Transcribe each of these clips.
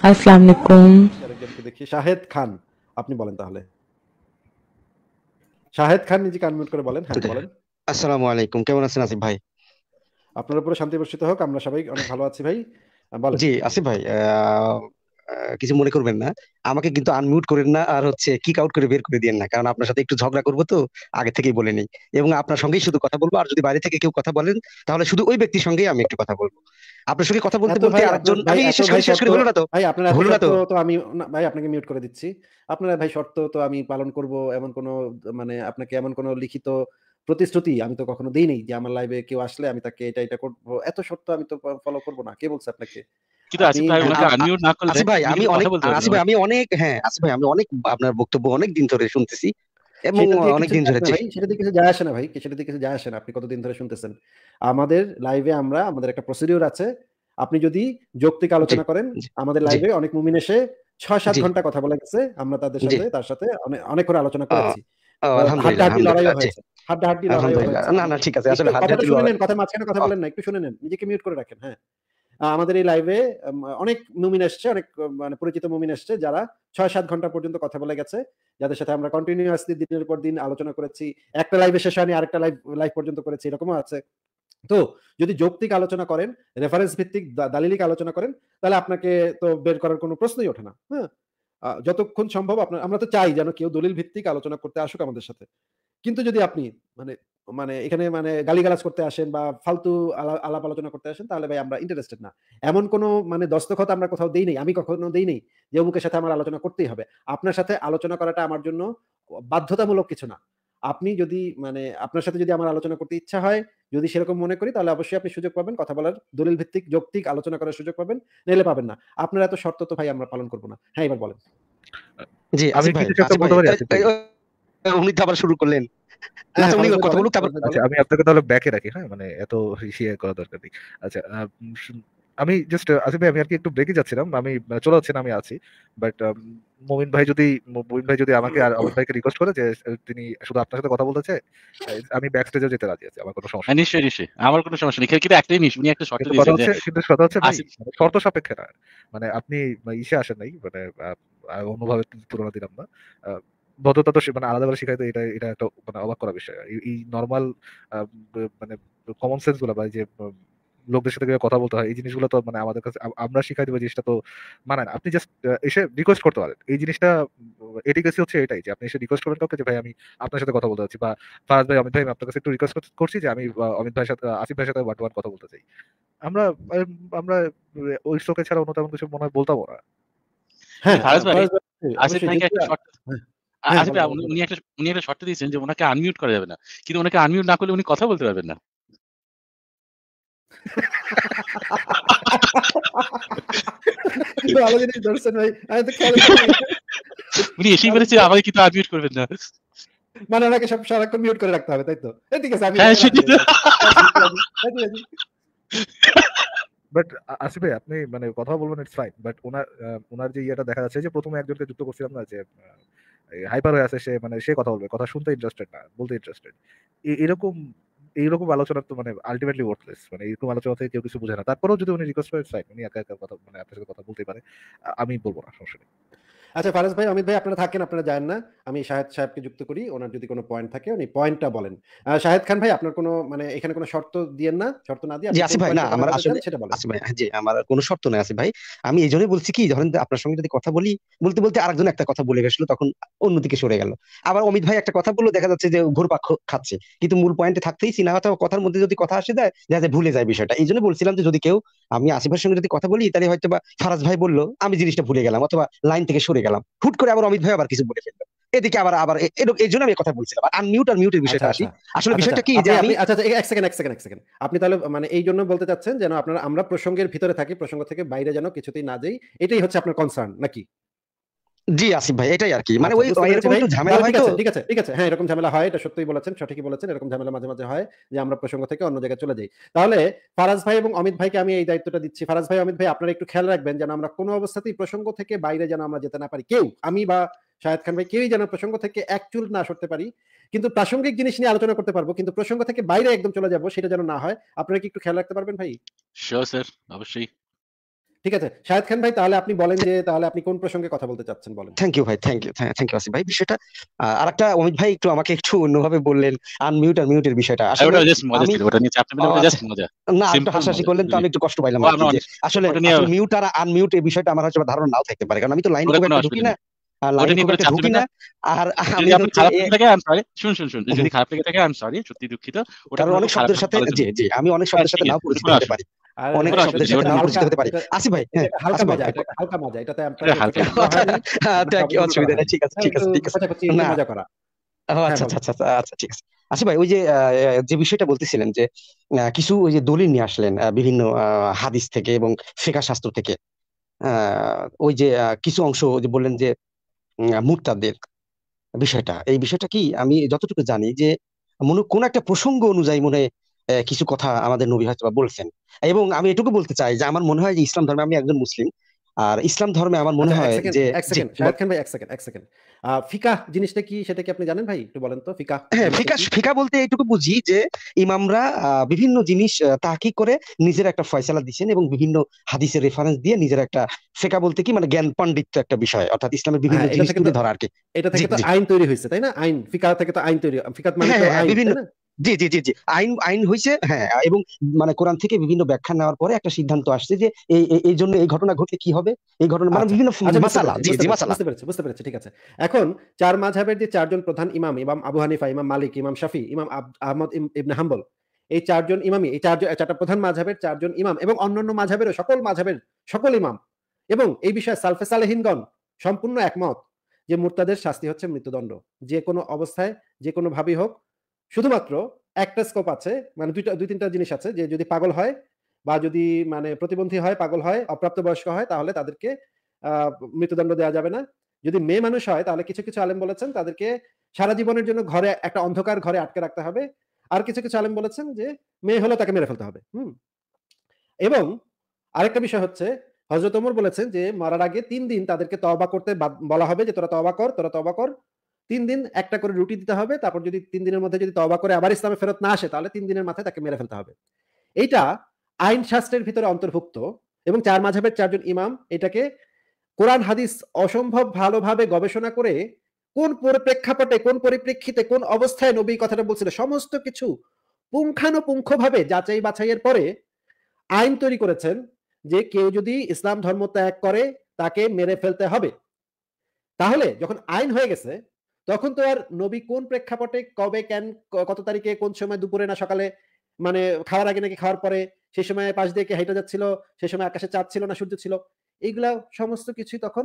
আসসালামু আলাইকুম। আরেকজনকে দেখি শাহেদ খান। আপনি বলেন তাহলে। শাহেদ খান নিজেকে আনমিউট করে বলেন। হ্যাঁ, বলেন। আসসালামু আলাইকুম, কেমন আছেন আসিফ ভাই? আপনার উপরে শান্তি বর্ষিত হোক। আমরা সবাই অনেক ভালো আছি ভাই। বলেন। জি আসিফ ভাই, কিছু মনে করবেন না, আমাকে কিন্তু আনমিউট করেন না, আর হচ্ছে কিক আউট করে বের করে দিয়েন না, কারণ আপনার সাথে একটু ঝগড়া করবো তো, আগে থেকেই বলে নেই। এবং আপনার সঙ্গেই শুধু কথা বলবো, আর যদি বাইরে থেকে কেউ কথা বলেন তাহলে শুধু ওই ব্যক্তির সঙ্গেই আমি একটু কথা বলবো। আপনার সঙ্গে কথা বলতে এত বলতে ভাই আপনার আরেকজন, ভাই আমি এত শেষ ভাই করি শেষ শর্ত করি, হলো না তো? ভাই আপনার এত হলো না শর্ত তো? তো আমি না ভাই আপনাকে মিউট করে দিচ্ছি। আপনার ভাই শর্ত তো আমি পালন করব এমন কোন মানে আপনাকে এমন কোন লিখিত প্রতিশ্রুতি আমি তো কখনো দেই নাই যে আমার লাইভে কেউ আসলে আমি তাকে এটা করব। এত শর্ত আমি তো ফলো করব না। কে বলছে আপনাকে? কিন্তু আপনি আসিফ ভাই ওনাকে আ- আ- আনমিউট না করলে আসিফ ভাই, উনি আমি কিন্তু অনেক কথা বলতে পারবেন আসিফ না। ভাই আমি অনেক হ্যাঁ আসিফ ভাই, আমি অনেক আপনার বক্তব্য অনেক দিন ধরে শুনতেছি, এবং সেটা দিয়ে অনেক কিছু দিন যায় ধরে আসে না ভাই। সেটা দিয়ে কিছু যায় আসে না ভাই। সেটা দিয়ে কিছু যায় আসে না। আপনি কতদিন ধরে শুনতেছেন। আমাদের লাইভে আমাদের একটা প্রসিডিউর আছে। আপনি যদি যৌক্তিক জি আলোচনা করেন, জি আমাদের জি লাইভে অনেক মুমিন এসে ৬-৭ জি ঘন্টা কথা বলে গেছে। আমরা জি তার সাথে অনেক করে আলোচনা আহ, করেছি। আলহামদুলিল্লাহ, হাড্ডাহাড্ডি লড়াইও আলহামদুলিল্লাহ, জি হয়েছে। হাড্ডাহাড্ডি লড়াইও আলহামদুলিল্লাহ। হয়েছে। না না, ঠিক আছে, একটু আসলে কথাটা হাড্ডাহাড্ডি শুনে লড়াই। নেন। কথার মাঝখানে কথা বলেন না। একটু শুনে নেন। নিজেকে মিউট করে রাখেন। হ্যাঁ। আমাদের এই লাইভে অনেক মুমিন এসছে, অনেক মানে পরিচিত মুমিন এসছে যারা ৬-৭ ঘন্টা পর্যন্ত কথা বলে গেছে। যাদের সাথে আমরা কন্টিনিউয়াসলি দিনের পর দিন আলোচনা করেছি। একটা লাইভে শেষ হয়নি, আরেকটা লাইভ পর্যন্ত করেছি। এরকমও আছে। তো যদি যৌক্তিক আলোচনা করেন, রেফারেন্স ভিত্তিক দালিলিক আলোচনা করেন, তাহলে আপনাকে তো বের করার কোনো প্রশ্নই ওঠে না। হ্যাঁ? যতক্ষণ সম্ভব আমরা তো চাই যেন কেউ দলিল ভিত্তিক আলোচনা করতে আসুক আমাদের সাথে। কিন্তু যদি আপনি মানে মানে এখানে মানে গালিগালাজ করতে আসেন বা ফালতু আলাপ আলোচনা করতে আসেন তাহলে ভাই আমরা ইন্টারেস্টেড না। এমন কোনো মানে দস্তখত আমরা কোথাও দেই নাই। আমি কখনো দেই নাই যে অমুকের সাথে আমার আলোচনা করতেই হবে। আপনার সাথে আলোচনা করাটা আমার জন্য বাধ্যতামূলক কিছু না। আপনি যদি মানে আপনার সাথে যদি আমার আলোচনা করতে ইচ্ছা হয়, যদি সেরকম মনে করি তাহলে অবশ্যই আপনি সুযোগ পাবেন কথা বলার, দলিল ভিত্তিক যৌক্তিক আলোচনা করার সুযোগ পাবেন। নাইলে পাবেন না। আপনার এত শর্ত তো ভাই আমরা পালন করব না। হ্যাঁ, এবার বলেন। জি আমি আসিফ কি ভাই, কিছু একটা আসিফ ভাই, বলতে পারি আসিফ ভাই? উনি তো আবার শুরু করলেন। না হ্যাঁ, আচ্ছা, হ্যাঁ, উনি ফারাজ ভাই কথা বলেন। বলুক, তারপর ফারাজ ভাই আচ্ছা, বলেন। আমি আপনাকে তাহলে ব্যাকে রাখি। হ্যাঁ, মানে এত ইয়ে করা দরকার নেই। আচ্ছা, আমি জাস্ট আসিফ ভাই, আমি আর কি একটু ব্রেকে যাচ্ছিলাম। আমি চলে যাচ্ছি না, আমি আছি। বাট মমিন ভাই যদি আমাকে আর অমিত ভাইকে রিকোয়েস্ট করে যে তিনি শুধু আপনার সাথে কথা বলতে চায়, আমি ব্যাক স্টেজেও যেতে রাজি আছি। আমার কোনো সমস্যা হ্যাঁ, নেই। নিশ্চয়ই নিশ্চয়ই আমার কোনো সমস্যা নেই। কিন্তু একটাই জিনিস উনি একটা শর্ত কিন্তু দিয়েছেন যে কথা হচ্ছে ভাই, আসিফ মানে শর্ত সাপেক্ষে না। মানে আপনি ইসে আসেন নাই, মানে অন্যভাবে তুলনা দিলাম না। আহ, ভদ্রতা তো মানে আলাদাভাবে শিখাইতে, এটা এটা একটা মানে অবাক করা বিষয়। এই নর্মাল মানে কমন সেন্স গুলা বা এই যে লোকদের সাথে কিভাবে কথা বলতে হয়, এই জিনিসগুলো তো মানে আমাদের কাছে আমরা শিখাই দেবো, জিনিসটা তো মানে না। আপনি জাস্ট এসে রিকোয়েস্ট করতে পারেন। এই জিনিসটা এটিকেসি হচ্ছে এটাই যে আপনি এসে রিকোয়েস্ট করবেন কাউকে যে ভাই আমি আপনার সাথে কথা বলতে চাচ্ছি, বা ফারাজ ভাই, অমিত ভাই, আমি আপনার কাছে একটু রিকোয়েস্ট করছি যে আমি অমিত ভাইয়ের সাথে, আসিফ ভাইয়ের সাথে ওয়ান টু ওয়ান কথা বলতে চাই। আমরা আমরা ওই শোকে ছাড়া অন্য তেমন কিছু মনে হয় বলতাম না। হ্যাঁ, ফারাজ ভাই ফারাজ ভাই আসিফ অবশ্যই ভাইকে যদি একটা শর্ত হ্যাঁ, হ্যাঁ, আসিফ বলেন, ভাই বলেন, বলেন। উনি একটা শর্ত দিয়েছেন যে ওনাকে আনমিউট করা যাবে না। কিন্তু ওনাকে আনমিউট না করলে উনি কথা বলতে পারবেন না। ভালো জিনিস ধরছেন ভাই। আমি তো খেয়ালই করিনি। উনি এসেই ভালো বলেছে আমাকে কিন্তু আনমিউট করবেন না। মানে ওনাকে সারাক্ষণ মিউট করে রাখতে হবে, তাই তো? ঠিক আছে, আমি হ্যাঁ, রাজি, সেটাই তো। রাজি, রাজি, রাজি, রাজি। বাট আসিফ ভাই, আপনি মানে কথা বলবেন, ইটস ফাইন। বাট ওনার যে ইয়েটা দেখা যাচ্ছে, যে প্রথমে একজনকে যুক্ত করছিলাম না, যে হাইপার হয়ে আছে, সে মানে সে কথা বলবে, কথা শুনতে ইন্টারেস্টেড না, বলতে ইন্টারেস্টেড। এরকম এইরকম আলোচনা তো মানে আলটিমেটলি ওয়ার্থলেস। মানে এরকম আলোচনা থেকে কেউ কিছু বোঝে না। তারপরেও যদি উনি রিকোয়েস্ট করে, ফাইন, উনি একা একা কথা মানে আপনার সাথে কথা বলতেই পারে। আমি বলবো না, সমস্যা নেই। আচ্ছা ফারাজ ভাই, অমিত ভাই আপনারা থাকেন, আপনারা যায়েন না। আমি শাহেদ সাহেবকে যুক্ত করি। ওনার যদি কোনো পয়েন্ট থাকে উনি পয়েন্টটা বলেন। শাহেদ খান ভাই আপনার কোনো মানে এখানে কোনো শর্ত দিয়েন না। শর্ত না দিয়ে জি আপনি কোন আসিফ ভাই, না পয়েন্টে কথা আমার বলতে চান আসলে সেটা বলেন। আসিফ ভাই, জি আমার কোনো শর্ত নাই আসিফ ভাই। আমি এই জন্যই বলছি কি, ধরেন যে আপনার সঙ্গে যদি কথা বলি, বলতে বলতে আরেকজন একটা কথা বলে গেছিল, তখন অন্যদিকে সরে গেল। আবার অমিত ভাই একটা কথা বললো, দেখা যাচ্ছে যে ঘুরপাক খাচ্ছে, কিন্তু মূল পয়েন্টে থাকতেই চিনা কথা কথার মধ্যে যদি কথা আসে যায়, দেখা যায় ভুলে যায় বিষয়টা। এই জন্য বলছিলাম যে যদি কেউ, আমি আসিফের সঙ্গে যদি কথা বলি, তাহলে হয়তো বা ফারাজ ভাই বললো, আমি জিনিসটা ভুলে গেলাম, অথবা লাইন থেকে সরে গেলাম, হুট করে আবার অমিত ভাই আবার কিছু বলে ফেললো, এদিকে আবার আবার এই জন্য আমি কথা বলছিলাম। আনমিউট আর মিউটের আচ্ছা, বিষয়টা আসি। আচ্ছা। আসলে আচ্ছা, আচ্ছা। বিষয়টা কি যে আপনি আমি, আপনি আচ্ছা, আচ্ছা, ১ সেকেন্ড, ১ সেকেন্ড, ১ সেকেন্ড। আপনি তাহলে মানে এইজন্য বলতে চাচ্ছেন যেন আমরা প্রসঙ্গের ভিতরে থাকি, প্রসঙ্গ থেকে বাইরে যেন কিছুতেই না যাই। এটাই হচ্ছে আপনার কনসার্ন নাকি? জি আসিফ ভাই, এটাই আর কি, মানে আচ্ছা, ওই বুঝতে পেরেছি এরকম ভাই। একটু ঝামেলা তাহলে হয় ঠিক তো। আছে, ঠিক আছে, ঠিক আছে। হ্যাঁ, এরকম ঝামেলা হয়। এটা সত্যিই বলেছেন, সঠিকই বলেছেন। এরকম ঝামেলা মাঝে, মাঝে হয় যে আমরা প্রসঙ্গ থেকে অন্য জায়গায় চলে যাই। তাহলে ফারাজ ভাই এবং অমিত ভাইকে আমি এই দায়িত্বটা দিচ্ছি। ফারাজ ভাই, অমিত ভাই আপনারা একটু খেয়াল রাখবেন যেন আমরা কোনো অবস্থাতেই প্রসঙ্গ থেকে বাইরে যেন আমরা যেতে না পারি। কেউ, আমি বা শাহেদ খান ভাই কেউই যেন প্রসঙ্গ থেকে এক চুল না সরতে পারি। কিন্তু প্রাসঙ্গিক জিনিস নিয়ে আলোচনা করতে পারবো। কিন্তু প্রসঙ্গ থেকে বাইরে একদম চলে যাবো সেটা যেন না হয়। আপনারা কি একটু খেয়াল রাখতে পারবেন ভাই? শিওর স্যার, অবশ্যই। ঠিক আছে শাহেদ খান ভাই, তাহলে আপনি বলেন যে তাহলে আপনি কোন প্রসঙ্গে কথা বলতে চাচ্ছেন, বলেন। থ্যাংক ইউ ভাই, থ্যাংক ইউ আসিফ ভাই। বিষয়টা আরেকটা, অমিত ভাই একটু আমাকে একটু অন্যভাবে বললেন আনমিউট আর মিউটের বিষয়টা। আর আসলে ওটা জাস্ট মজা আমি ছিল, ওটা নিয়ে চাপ নেবেন, ওটা আচ্ছা, জাস্ট মজা, না একটু সিম্পল হাসাহাসি মজা, করলেন তো বুঝলি? আমি একটু কষ্ট পাইলাম ও আর কি, আমরা যে অনেক আসলে ওটা নিয়ে আসলে মিউট আর আনমিউট এই বিষয়টা আমার হয়তো ধারণা নাও থাকতে পারে, কারণ আমি তো লাইনে ওটা খুব কোনো একটা ঢুকি অসুবিধা না, নেই, ওটা লাইনে নিয়ে খুব কোনো একটা চাপ ঢুকি নেবেন না। না। আর যদি আমি আপনার হচ্ছে খারাপ লেগে থাকে আই এম সরি, শুন, যদি খারাপ লেগে থাকে আই এম সরি, সত্যি দুঃখিত। ওটা কারণ কোনো অনেক খুব খারাপ শব্দের ভাবে সাথে, বলার জন্য জি না। জি আমি অনেক শব্দের সাথে ঠিক নাও আছে, ওটা পরিচিত কোনো হতে পারি, আর অনেক কোনো শব্দের অসুবিধা নেই, সাথে ওটা নাও নিয়ে পরিচিত হতে পারি। এটা আসিফ ভাই, এটা হ্যাঁ একটা হালকা আসিফ ভাই মজা, এটা একটা হালকা মজা, এটাতে আপনার এটা হালকা ক্ষতিপূরণ করা হয়নি, আপনাকে কি অপমান করা অসুবিধা নেই, হয়নি। ঠিক আছে ঠিক আছে একটু ঠিক আছে। খোঁচাখুচি, একটু না, মজা করা। হ্যাঁ আচ্ছা বলেন। আচ্ছা ঠিক আছে। আচ্ছা ভাই, ওই যে যে বিষয়টা বলতেছিলেন যে কিছু ওই যে দলিল নিয়ে আসলেন বিভিন্ন হাদিস থেকে এবং ফিকহ শাস্ত্র থেকে, ওই যে কিছু অংশ যে বললেন যে মুরতাদের বিষয়টা, এই বিষয়টা কি আমি যতটুকু জানি যে কোন একটা প্রসঙ্গ অনুযায়ী মনে হয় কিছু কথা আমাদের নবী হয়তো বা বলছেন। এবং আমি এটুকু বলতে চাই যে আমার মনে হয় যে ইসলাম ধর্মে, আমি একজন মুসলিম, আর ইসলাম ধর্মে আমার মনে আচ্ছা হয় যে এক জি সেকেন্ড শাহেদ খান ভাই, এক সেকেন্ড। ফিকাহ জিনিসটা কি সেটা কি আপনি জানেন ভাই? একটু বলেন তো ফিকাহ হ্যাঁ, জিনিসটা ফিকা কি? ফিকা বলতে এইটুকু বুঝি যে ইমামরা বিভিন্ন জিনিস তাহকিক করে নিজের একটা ফয়সালা দিচ্ছেন এবং বিভিন্ন হাদিসের রেফারেন্স দিয়ে নিজের একটা, ফিকা বলতে কি মানে জ্ঞান পাণ্ডিত্য একটা বিষয়, অর্থাৎ ইসলামের বিভিন্ন হ্যাঁ, জিনিস তুলে ধরা আর কি। এটা জি থেকে তো জি আইন তৈরি হয়েছে, তাই না? আইন, ফিকাহ থেকে তো আইন তৈরি, ফিকাহ মানে হ্যাঁ তো হ্যাঁ হ্যাঁ, আইন, বিভিন্ন, তাই না? জি আইন আইন হয়েছে, হ্যাঁ। এবং মানে কোরআন থেকে বিভিন্ন ব্যাখ্যা নেওয়ার পরে একটা সিদ্ধান্ত আসছে যে এই জন্য এই ঘটনা ঘটলে কি হবে, এই ঘটনা মানে আচ্ছা, বিভিন্ন আচ্ছা বুঝতে মাসালা, পেরেছি, জি বুঝতে জি পেরেছি, মাসালা। বুঝতে পেরেছি, ঠিক আছে। এখন ৪ মাযহাবের যে ৪ জন প্রধান ইমাম, ইমাম আবু হানিফা, ইমাম মালিক, ইমাম শাফি, ইমাম আহমদ ইবনে হাম্বল। এই ৪ জন ইমামই, এই ৪ টা প্রধান মাযহাবের ৪ জন ইমাম এবং অন্যান্য মাযহাবেরও সকল মাযহাবের সকল ইমাম এবং এই বিষয়ে সালফে সালেহিনগণ সম্পূর্ণ একমত যে মুরতাদের শাস্তি হচ্ছে মৃত্যুদণ্ড। যে কোনো অবস্থায়, যে কোনো ভাবেই হোক। শুধুমাত্র একটা স্কোপ আছে, মানে ২-৩ টা জিনিস আছে, যে যদি পাগল হয় বা যদি মানে প্রতিবন্ধী হয়, পাগল হয়, অপ্রাপ্তবয়স্ক হয়, তাহলে তাদেরকে আ মৃত্যুদণ্ড দেয়া যাবে না। যদি মেয়ে মানুষ হয় তাহলে কিছু আলেম বলেছেন তাদেরকে সারা জীবনের জন্য ঘরে, একটা অন্ধকার ঘরে আটকে রাখতে হবে। আর কিছু আলেম বলেছেন যে মেয়ে হলেও তাকে মেরে ফেলতে হবে। হুম? এবং আরেকটা বিষয় হচ্ছে হযরত ওমর বলেছেন যে মরার আগে ৩ দিন তাদেরকে তওবা করতে বলা হবে যে তোরা তওবা কর। ৩ দিন একটা করে রুটি দিতে হবে। তারপর যদি ৩ দিনের মধ্যে যদি তওবা করে আবার ইসলামে ফেরত না আসে তাহলে ৩ দিনের মাথায় তাকে মেরে ফেলতে হবে। এইটা আইন শাস্ত্রের ভিতরে অন্তর্ভুক্ত এবং ৪ মাযহাবের ৪ জন ইমাম এটাকে কোরআন হাদিস অসম্ভব ভালোভাবে গবেষণা করে কোন প্রেক্ষাপটে, কোন পরিপ্রেক্ষিতে, কোন অবস্থায় নবী এই কথাটা বলছিল সমস্ত কিছু পুঙ্খানুপুঙ্খভাবে যাচাই বাছাইয়ের পরে আইন তৈরি করেছেন যে কেউ যদি ইসলাম ধর্ম ত্যাগ করে তাকে মেরে ফেলতে হবে। তাহলে যখন আইন হয়ে গেছে তখন তো আর নবী কোন প্রেক্ষাপটে কবে কত তারিখে কোন সময় দুপুরে না সকালে, মানে খাওয়ার আগে নাকি খাওয়ার পরে, সেই সময় পাশ দিয়ে কে হেঁটে যাচ্ছিল, সেই সময় আকাশে চাঁদ ছিল না সূর্য ছিল, এইগুলা সমস্ত কিছুই তখন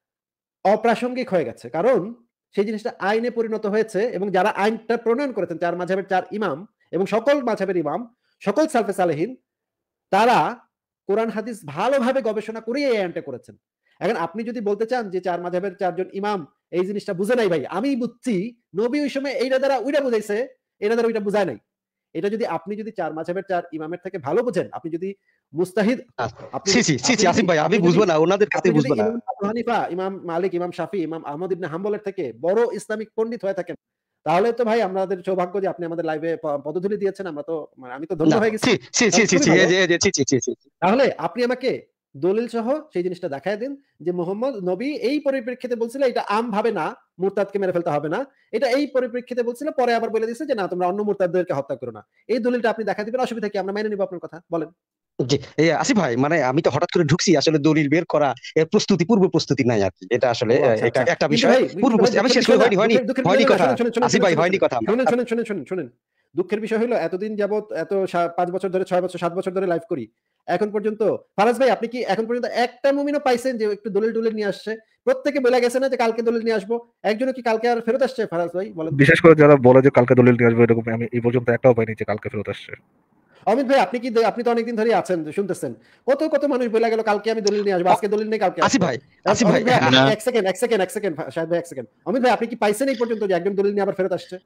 অপ্রাসঙ্গিক হয়ে গেছে। কারণ সেই জিনিসটা আইনে পরিণত হয়েছে এবং যারা আইনটা প্রণয়ন করেছেন ৪ মাযহাবের ৪ ইমাম এবং সকল মাযহাবের ইমাম, সকল সালফে সালেহিন, তারা কোরআন হাদিস ভালোভাবে গবেষণা করেই এই আইনটা করেছেন। এখন আপনি যদি বলতে চান যে ৪ মাযহাবের ৪ জন ইমাম এই জিনিসটা বুঝে নাই ভাই, আমি বুঝছি নবী ওই সময় এইটা দ্বারা ওইটা বুঝাইছে, এটা দ্বারা ওইটা বুঝায় নাই। এটা যদি আপনি ৪ মাযহাবের ৪ ইমামের থেকে ভালো বোঝেন, আপনি যদি মুস্তাহিদ, আপনি ছি আসিফ ভাই, আমি বুঝবো না, ওনাদের কাছে আপনি যদি বুঝবো না। ইমাম আবু হানিফা, ইমাম মালিক, ইমাম শাফি, ইমাম আহমদ ইবনে হাম্বলের থেকে বড় ইসলামিক পণ্ডিত হয়ে থাকেন, তাহলে তো ভাই আমাদের সৌভাগ্য যে আপনি আমাদের লাইভে পদধূলি দিয়েছেন। আমরা তো মানে আমি তো ধন্য না হয়ে গেছি। ছি খুবই ভালো। ছি। তাহলে আপনি আমাকে দলিল সহ সেই জিনিসটা দেখায় দিন যে মোহাম্মদ নবী এই পরিপ্রেক্ষিতে বলছিল এটা আমভাবে না, মুরতাদকে মেরে ফেলতে হবে না। এটা এই পরিপ্রেক্ষিতে বলছিল, পরে আবার বলে দিয়েছে যে না তোমরা অন্য মুরতাদদেরকে হত্যা করো না। এই দলিলটা আপনি দেখায় দিবেন, অসুবিধা কি? আমরা মেনে নিব আপনার কথা। বলেন। জি, আসিফ ভাই, মানে আমি তো হঠাৎ করে ঢুকছি, আসলে দলিল বের করা এর পূর্ব প্রস্তুতি নাই আর কি, এটা আসলে ও আচ্ছা, আচ্ছা। একটা কিন্তু বিষয় ভাই পূর্ব প্রস্তুতি আমি দুঃখের শেষ বিষয় করে না, হয়নি দুঃখের বিষয় না, কথা শোনেন, আসিফ ভাই, হয়নি কথা আমার। শুনেন। দুঃখের বিষয় হলো এতদিন যাবৎ এত ৫ বছর ধরে, ৬ বছর, ৭ বছর ধরে লাইভ করি। এখন পর্যন্ত ফারাজ ভাই আপনি কি এখন পর্যন্ত একটা মুমিনও পাইছেন যে একটু দলিল নিয়ে আসছে? প্রত্যেকে বলে গেছে না যে কালকে দলিল নিয়ে আসবো। একজনও কি কালকে আর ফেরত আসছে ফারাজ ভাই? বলেন তো। বিশেষ করে যারা বলে যে কালকে দলিল নিয়ে আসবে, এরকম আমি এই পর্যন্ত একটাও পাইনি যে কালকে ফেরত আসছে। অমিত ভাই আপনি তো অনেকদিন ধরেই আছেন, শুনতেছেন। কত মানুষ বলে গেল কালকে আমি দলিল নিয়ে আসবো, আজকে দলিল নেই, কালকে আসিফ আসবো। ভাই, আসিফ ভাই, অমিত ভাই হ্যাঁ, না, এক সেকেন্ড শাহেদ ভাই, এক সেকেন্ড। অমিত ভাই আপনি কি পাইছেন এই পর্যন্ত যে একজন দলিল নিয়ে আবার ফেরত আসছে?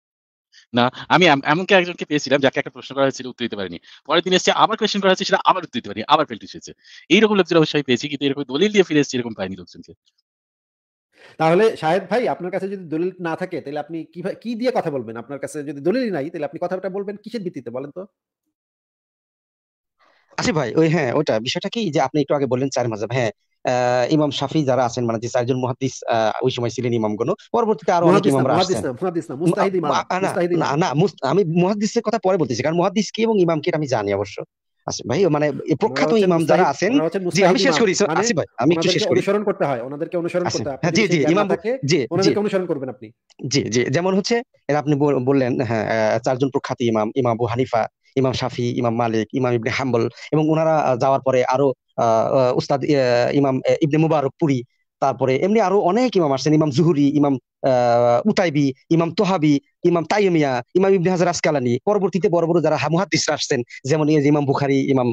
না, আমি এমনকি একজনকে পেয়েছিলাম যাকে একটা প্রশ্ন করা হয়েছিল উত্তর দিতে পারেনি। পরের দিন এসছে আবার কোয়েশ্চেন করা হয়েছে, সেটা আবার উত্তর দিতে পারেনি। আবার ফেল্ট এসেছে। এইরকম লোকজন অবশ্যই পেয়েছি, কিন্তু এরকম দলিল দিয়ে ফিরে এসেছি এরকম পাইনি লোকজনকে। তাহলে শাহেদ ভাই আপনার কাছে যদি দলিল না থাকে তাহলে আপনি কি দিয়ে কথা বলবেন? আপনার কাছে যদি দলিলই নাই তাহলে আপনি কথাটা বলবেন কিসের ভিত্তিতে বলেন তো? আসিফ ভাই ওই হ্যাঁ ওটা বিষয়টা কি যে আপনি একটু আগে বললেন চার মাযহাব, হ্যাঁ ইমাম শাফি যারা আছেন মানে যে চারজন মুহাদ্দিস ওই সময় ছিলেন ইমামগণ, পরবর্তীতে আরো অনেক মুহাদ্দিস না, ইমামরা মুহাদ্দিস আসছেন। না, মুহাদ্দিস না, মুস্তাহিদ ইমাম, না মুস্তাহিদ না ইমাম। না আমি মুহাদ্দিসের কথা পরে বলতেছি, কারণ মুহাদ্দিস কি এবং ইমাম কি এটা আমি জানি অবশ্য। আসিফ ভাই মানে এই ওনারা প্রখ্যাত হচ্ছেন ইমাম যারা মুস্তাহিদ, আছেন। ওনারা হচ্ছেন জি মুস্তাহিদ আমি শেষ ইমাম। করি মানে আসিফ ভাই, আমি একটু শেষ ওনাদেরকে করি। অনুসরণ করতে হয়, ওনাদেরকে অনুসরণ আসিফ করতে হয়। আপনার হ্যাঁ জি যদি জি সেই জ্ঞান না ইমাম থাকে, জি জি ওনাদেরকে অনুসরণ করবেন আপনি। জি জি যেমন হচ্ছে এর আপনি বললেন হ্যাঁ চারজন প্রখ্যাত ইমাম, ইমাম আবু হানিফা, ইমাম শাফি, ইমাম মালিক, ইমাম ইবনে হাম্বল, এবং ওনারা যাওয়ার পরে আরো উস্তাদ ইমাম ইবনে মুবারক পুরি, তারপরে এমনি আরো অনেক ইমাম আসছেন, ইমাম জুহুরি, ইমাম উতাইবি, ইমাম তোহাবি, ইমাম তাইমিয়া, ইমাম ইবনে হাজার আসকালানি, পরবর্তীতে বড় বড় যারা মুহাদ্দিসরা আসছেন, যেমন এই যে ইমাম বুখারী, ইমাম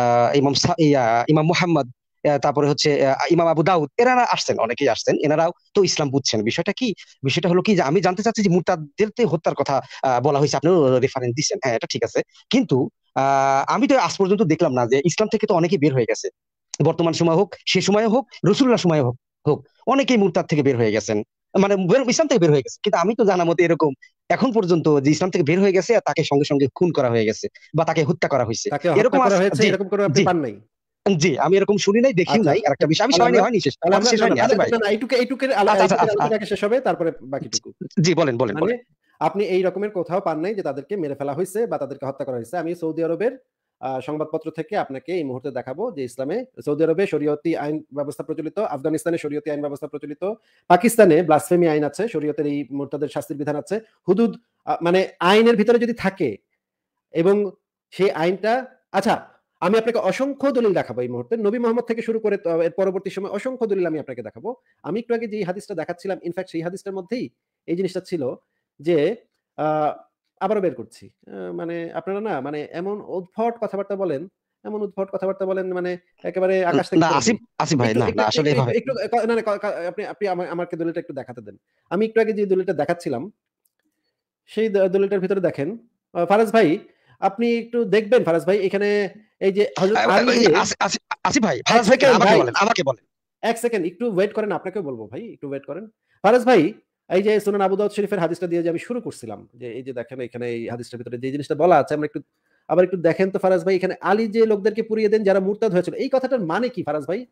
ইমাম মুহাম্মদ, তারপরে হচ্ছে ইমাম আবু দাউদ, এনারা আসছেন, অনেকেই আসছেন, এনারাও তো ইসলাম বুঝছেন। বিষয়টা কি, বিষয়টা হলো কি যে আমি জানতে চাচ্ছি যে মুরতাদদেরকে হত্যার কথা বলা হয়েছে, আপনিও রেফারেন্স দিচ্ছেন, হ্যাঁ এটা ঠিক আছে, কিন্তু আমি তো আজ পর্যন্ত দেখলাম না যে ইসলাম থেকে তো অনেকেই বের হয়ে গেছে, বর্তমান সময় হোক, সে সময় হোক, রসুল্লাহ সময় হোক হোক অনেকেই মুরতাদ থেকে বের হয়ে গেছেন, মানে ইসলাম থেকে বের হয়ে গেছে, কিন্তু আমি তো জানা মতে এরকম এখন পর্যন্ত যে ইসলাম থেকে বের হয়ে গেছে আর তাকে সঙ্গে সঙ্গে খুন করা হয়ে গেছে বা তাকে হত্যা করা হয়েছে, তাকে হত্যা এরকম করা হয়েছে, জি এরকম করে আপনি জি পান নাই? জি আমি এরকম শুনি নাই, দেখিও আচ্ছা, নাই। আর একটা বিষয় আমি তাহলে সবাই আমরা, হয়নি শেষ, তাহলে কথা আমরা শেষ না হয়নি না আছে ভাই। না না, এইটুকের আচ্ছা আচ্ছা আচ্ছা আলোচনা আগে শেষ হবে, তারপরে বাকিটুকু। জি বলেন বলেন মানে বলেন। আপনি এই রকমের কোথাও পান নাই যে তাদেরকে মেরে ফেলা হয়েছে বা তাদেরকে হত্যা করা হয়েছে। আমি সৌদি আরবের সংবাদপত্র থেকে আপনাকে এই মুহূর্তে দেখাবো যে ইসলামে, সৌদি আরবে শরীয়তি আইন ব্যবস্থা প্রচলিত, আফগানিস্তানে শরীয়তি আইন ব্যবস্থা প্রচলিত, পাকিস্তানে ব্লাসফেমি আইন আছে, শরীয়তের এই মুরতাদের শাস্তির বিধান আছে, হুদুদ মানে আইনের ভিতরে যদি থাকে এবং সেই আইনটা, আচ্ছা আমি আপনাকে অসংখ্য দলিল দেখাবো এই মুহূর্তে, নবী মোহাম্মদ থেকে শুরু করে এর পরবর্তী সময় অসংখ্য দলিল আমি আপনাকে দেখাবো। আমি একটু আগে যে হাদিসটা দেখাচ্ছিলাম, ইনফ্যাক্ট সেই হাদিসটার মধ্যেই এই জিনিসটা ছিল যে আবারও বের করছি। মানে আপনারা না মানে এমন উদ্ভট কথাবার্তা বলেন, এমন উদ্ভট কথাবার্তা বলেন, মানে একেবারে আকাশ থেকে না পড়ে আসিফ যাই। আসিফ ভাই, একটু না একটু না একটু আসলে একটু এভাবে একটু না না আপনি আপনি আমাকে দলিলটা একটু দেখাতে দেন। আমি একটু আগে যে দলিলটা দেখাচ্ছিলাম সেই দলিলটার ভিতরে দেখেন, ফারাজ ভাই আপনি একটু দেখবেন, ফারাজ ভাই এখানে এই যে হযরত আলী যে, আসিফ ভাই, ১ ফারাজ ভাই কেন, সেকেন্ড আমাকে ভাই, বলেন আমাকে বলেন। ১ সেকেন্ড একটু ওয়েট করেন, আপনাকেও বলব ভাই, একটু ওয়েট করেন। ফারাজ ভাই, এই যে সুনান আবু দাউদ শরীফের হাদিসটা দিয়ে যে আমি শুরু করছিলাম, যে এই যে দেখেন এখানে এই হাদিসটার ভিতরে যে জিনিসটা বলা আছে, আমরা একটু আবার একটু দেখেন তো ফারাজ ভাই, এখানে আলী যে লোকদেরকে পুড়িয়ে দেন যারা মুরতাদ হয়েছিল, এই কথাটার মানে কি ফারাজ ভাই?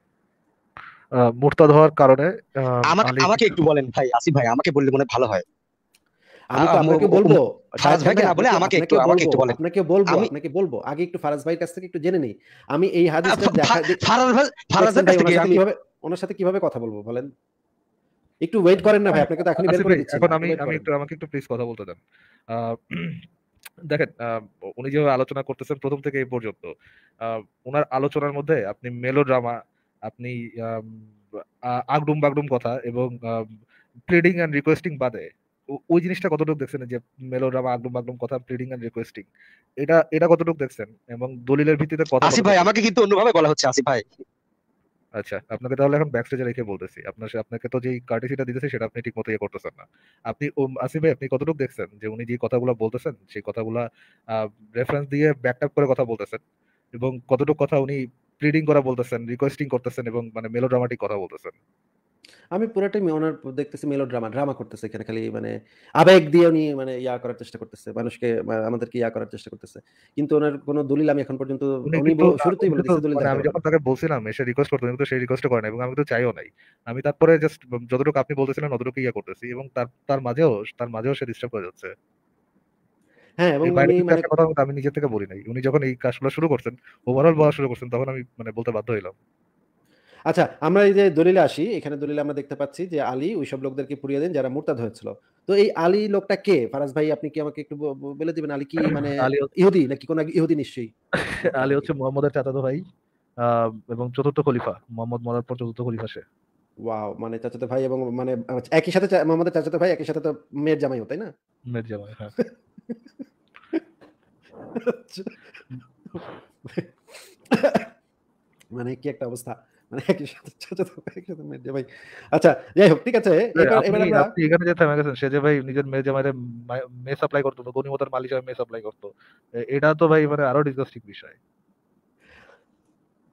মুরতাদ হওয়ার কারণে আমাকে আলী আমাকে একটু বলেন ভাই, আসিফ ভাই আমাকে বললে মনে হয় ভালো হয়। আমি তো আপনাকে বলবো, ফারাজ শাহজাহান ভাইকে ভাই না বলে আপনাকে আমাকে একটু আপনাকে আমাকে বলবো, একটু বলেন। আপনাকে বলবো, আমি আপনাকে বলবো। আগে একটু ফারাজ ভাইয়ের কাছ থেকে একটু জেনে নেই। আমি এই হাদিসটা দেখা ফারাজ ভাই, দেখছেন ফারাজের কাছ ভাই, থেকে আমি ওনার সাথে কিভাবে কথা বলবো বলেন? একটু ওয়েট করেন না ভাই, আপনাকে তো এখনই বের আসিফ করে ভাই, দিচ্ছি এখন না, একটু ওয়েট আমি করেন। একটু, আমাকে একটু প্লিজ কথা বলতে দেন। আহ, দেখেন, উনি যেভাবে আলোচনা করতেছেন প্রথম থেকে এই পর্যন্ত, ওনার আলোচনার মধ্যে আপনি মেলোড্রামা, আপনি আগডুম বাগডুম কথা এবং প্লিডিং এন্ড রিকোয়েস্টিং বাদে ওই জিনিসটা কতটুকু দেখছেন, যে মেলোড্রামা, আগডুম বাগডুম কথা, প্লিডিং এন্ড রিকোয়েস্টিং, এটা কতটুকু দেখছেন এবং দলিলের ভিত্তিতে কথা আসিফ কতটুকু ভাই, আমাকে বলছেন? কিন্তু অন্যভাবে বলা হচ্ছে আসিফ ভাই। আচ্ছা, আপনাকে তাহলে এখন ব্যাক স্টেজে রেখে বলতেছি, আপনাকে তো যেই কার্টেসিটা দিতেছে সেটা আপনি ঠিক মতো ইয়ে করতেছেন না। আপনি আসিফ ভাই, আপনি কতটুকু দেখছেন যে উনি যে কথাগুলো বলতেছেন সেই কথাগুলা রেফারেন্স দিয়ে ব্যাকআপ করে কথা বলতেছেন, এবং কতটুকু কথা উনি প্লিডিং করা বলতেছেন, রিকোয়েস্টিং করতেছেন এবং মানে মেলোড্রামাটিক কথা বলতেছেন? আমি পুরাটাই ওনার দেখতেছি ড্রামা করতেছে এখানে, খালি মানে আবেগ দিয়ে উনি মানে ইয়া করার চেষ্টা করতেছে। মানুষকে আমাদেরকে ইয়া করার চেষ্টা করতেছে। কিন্তু ওনার কোন দলিল আমি এখন পর্যন্ত, উনি উনি কিন্তু শুরুতেই উনি বলে কিন্তু দিছে দলিল মানে দেখাতে আমি পারবে যখন না। তাকে বলছিলাম এসে রিকোয়েস্ট করতে, উনি কিন্তু সেই রিকোয়েস্ট করেন এবং আমি তো চাইও নাই। আমি তারপরে জাস্ট যতটুকু আপনি বলতেছিলেন ততটুকু ইয়ে করতেছি, এবং তার মাঝেও সে ডিস্টার্ব করে যাচ্ছে। হ্যাঁ, এবং এর বাইরে উনি কিন্তু মানে একটা কথা কিন্তু আমি নিজে থেকে বলি নাই। উনি যখন এই কাজগুলো শুরু করছেন, ওভারঅল বলা শুরু করছেন, তখন আমি মানে বলতে বাধ্য হইলাম। আচ্ছা, আমরা এই যে দলিলে আসি, এখানে দলিলে আমরা দেখতে পাচ্ছি যে আলী ওইসব লোকদেরকে পুড়িয়ে দেন যারা মুরতাদ হয়েছিল। তো এই আলী লোকটা কে? ফারাজ ভাই আপনি কি আমাকে একটু বলে দিবেন, আলী কি মানে আলী ইহুদি নাকি কোন এক ইহুদি নিশ্চয়ই? আলী হচ্ছে মুহাম্মদের চাচাতো ভাই, এবং চতুর্থ খলিফা। মুহাম্মদ মরার পর চতুর্থ খলিফা সে। ওয়াও! মানে চাচাতো ভাই এবং মানে একই সাথে মোহাম্মদের চাচাতো ভাই, একই সাথে তো মেয়ের জামাইও, তাই না? মেয়ের জামাই, হ্যাঁ। আচ্ছা। মানে কি একটা অবস্থা! মানে একই সাথে চাচাতো ভাই, একই সাথে মেয়ের জামাই। আচ্ছা, যাই হোক ঠিক আছে। এবার আপনি এবার আমরা আপনি এখানে যে থেমে গেছেন, সে যে ভাই নিজের মেয়ের জামাইরে মেয়ে সাপ্লাই করতো, গনিমতের মাল হিসেবে মেয়ে সাপ্লাই করতো। এটা তো ভাই মানে আরো ডিসগাস্টিং বিষয়।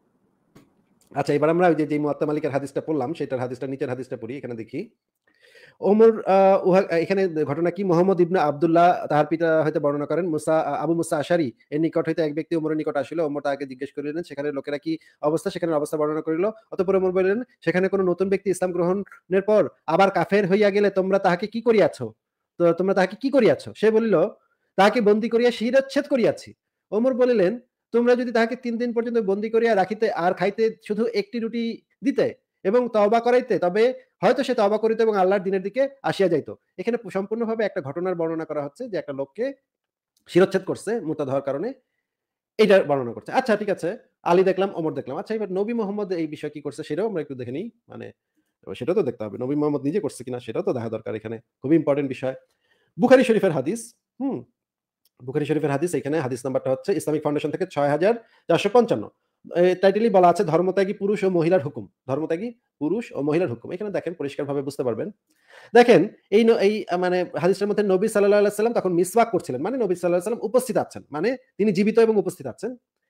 আচ্ছা, এবার আমরা ওই যে মুয়াত্তা মালিকের হাদিসটা পড়লাম, সেটার হাদিসটা, নিচের হাদিসটা পড়ি। এখানে দেখি। ওমর এখানে ঘটনা কি? মুহাম্মদ ইবনে আব্দুল্লাহ তাহার পিতা হইতে বর্ণনা করেন, আবু মুসা আশারী এর নিকট হইতে এক ব্যক্তি ওমরের নিকট আসিল। ওমর তাহাকে জিজ্ঞেস করিলেন, সেখানে লোকেরা কি অবস্থা? সেখানের অবস্থা বর্ণনা করিল। অতঃপর ওমর বলিলেন, সেখানে কোন নতুন ব্যক্তি ইসলাম গ্রহণের পর আবার কাফের হইয়া গেলে তোমরা তাহাকে কি করিয়াছ? তো তোমরা তাহাকে কি করিয়াছ? সে বলিল, তাহাকে বন্দী করিয়া শিরচ্ছেদ করিয়াছি। ওমর বলিলেন, তোমরা যদি তাহাকে ৩ দিন পর্যন্ত বন্দী করিয়া রাখিতে আর খাইতে শুধু একটি রুটি দিতে এবং তওবা করাইতে, তবে হয়তো সে তওবা করিত এবং আল্লাহর দিনের দিকে আসিয়া যাইত। এখানে সম্পূর্ণভাবে একটা ঘটনার বর্ণনা করা হচ্ছে যে একটা লোককে শিরচ্ছেদ করছে মুরতাদ হওয়ার কারণে। এইটার বর্ণনা করছে। আচ্ছা ঠিক আছে। আলী দেখলাম, ওমর দেখলাম। আচ্ছা এবার নবী মোহাম্মদ এই বিষয়ে কি করছে সেটাও আমরা একটু দেখে নিই। মানে সেটাও তো দেখতে হবে। নবী মোহাম্মদ নিজে করছে কিনা সেটাও তো দেখা দরকার এখানে। খুবই ইম্পোর্টেন্ট বিষয়। বুখারী শরীফের হাদিস, হুম? বুখারী শরীফের হাদিস, এখানে হাদিস নাম্বারটা হচ্ছে ইসলামিক ফাউন্ডেশন থেকে ৬৪৫৫। টাইটেলই বলা আছে ধর্মত্যাগী পুরুষ ও মহিলার হুকুম। ধর্মত্যাগী পুরুষ ও মহিলার হুকুম। এখানে দেখেন পরিষ্কারভাবে বুঝতে পারবেন। দেখেন এই মানে হাদিসের মধ্যে নবী সাল্লাল্লাহু আলাইহি ওয়াসাল্লাম তখন মিসওয়াক করছিলেন। মানে নবী সাল্লাল্লাহু আলাইহি ওয়াসাল্লাম উপস্থিত আছেন। মানে তিনি জীবিত এবং উপস্থিত আছেন।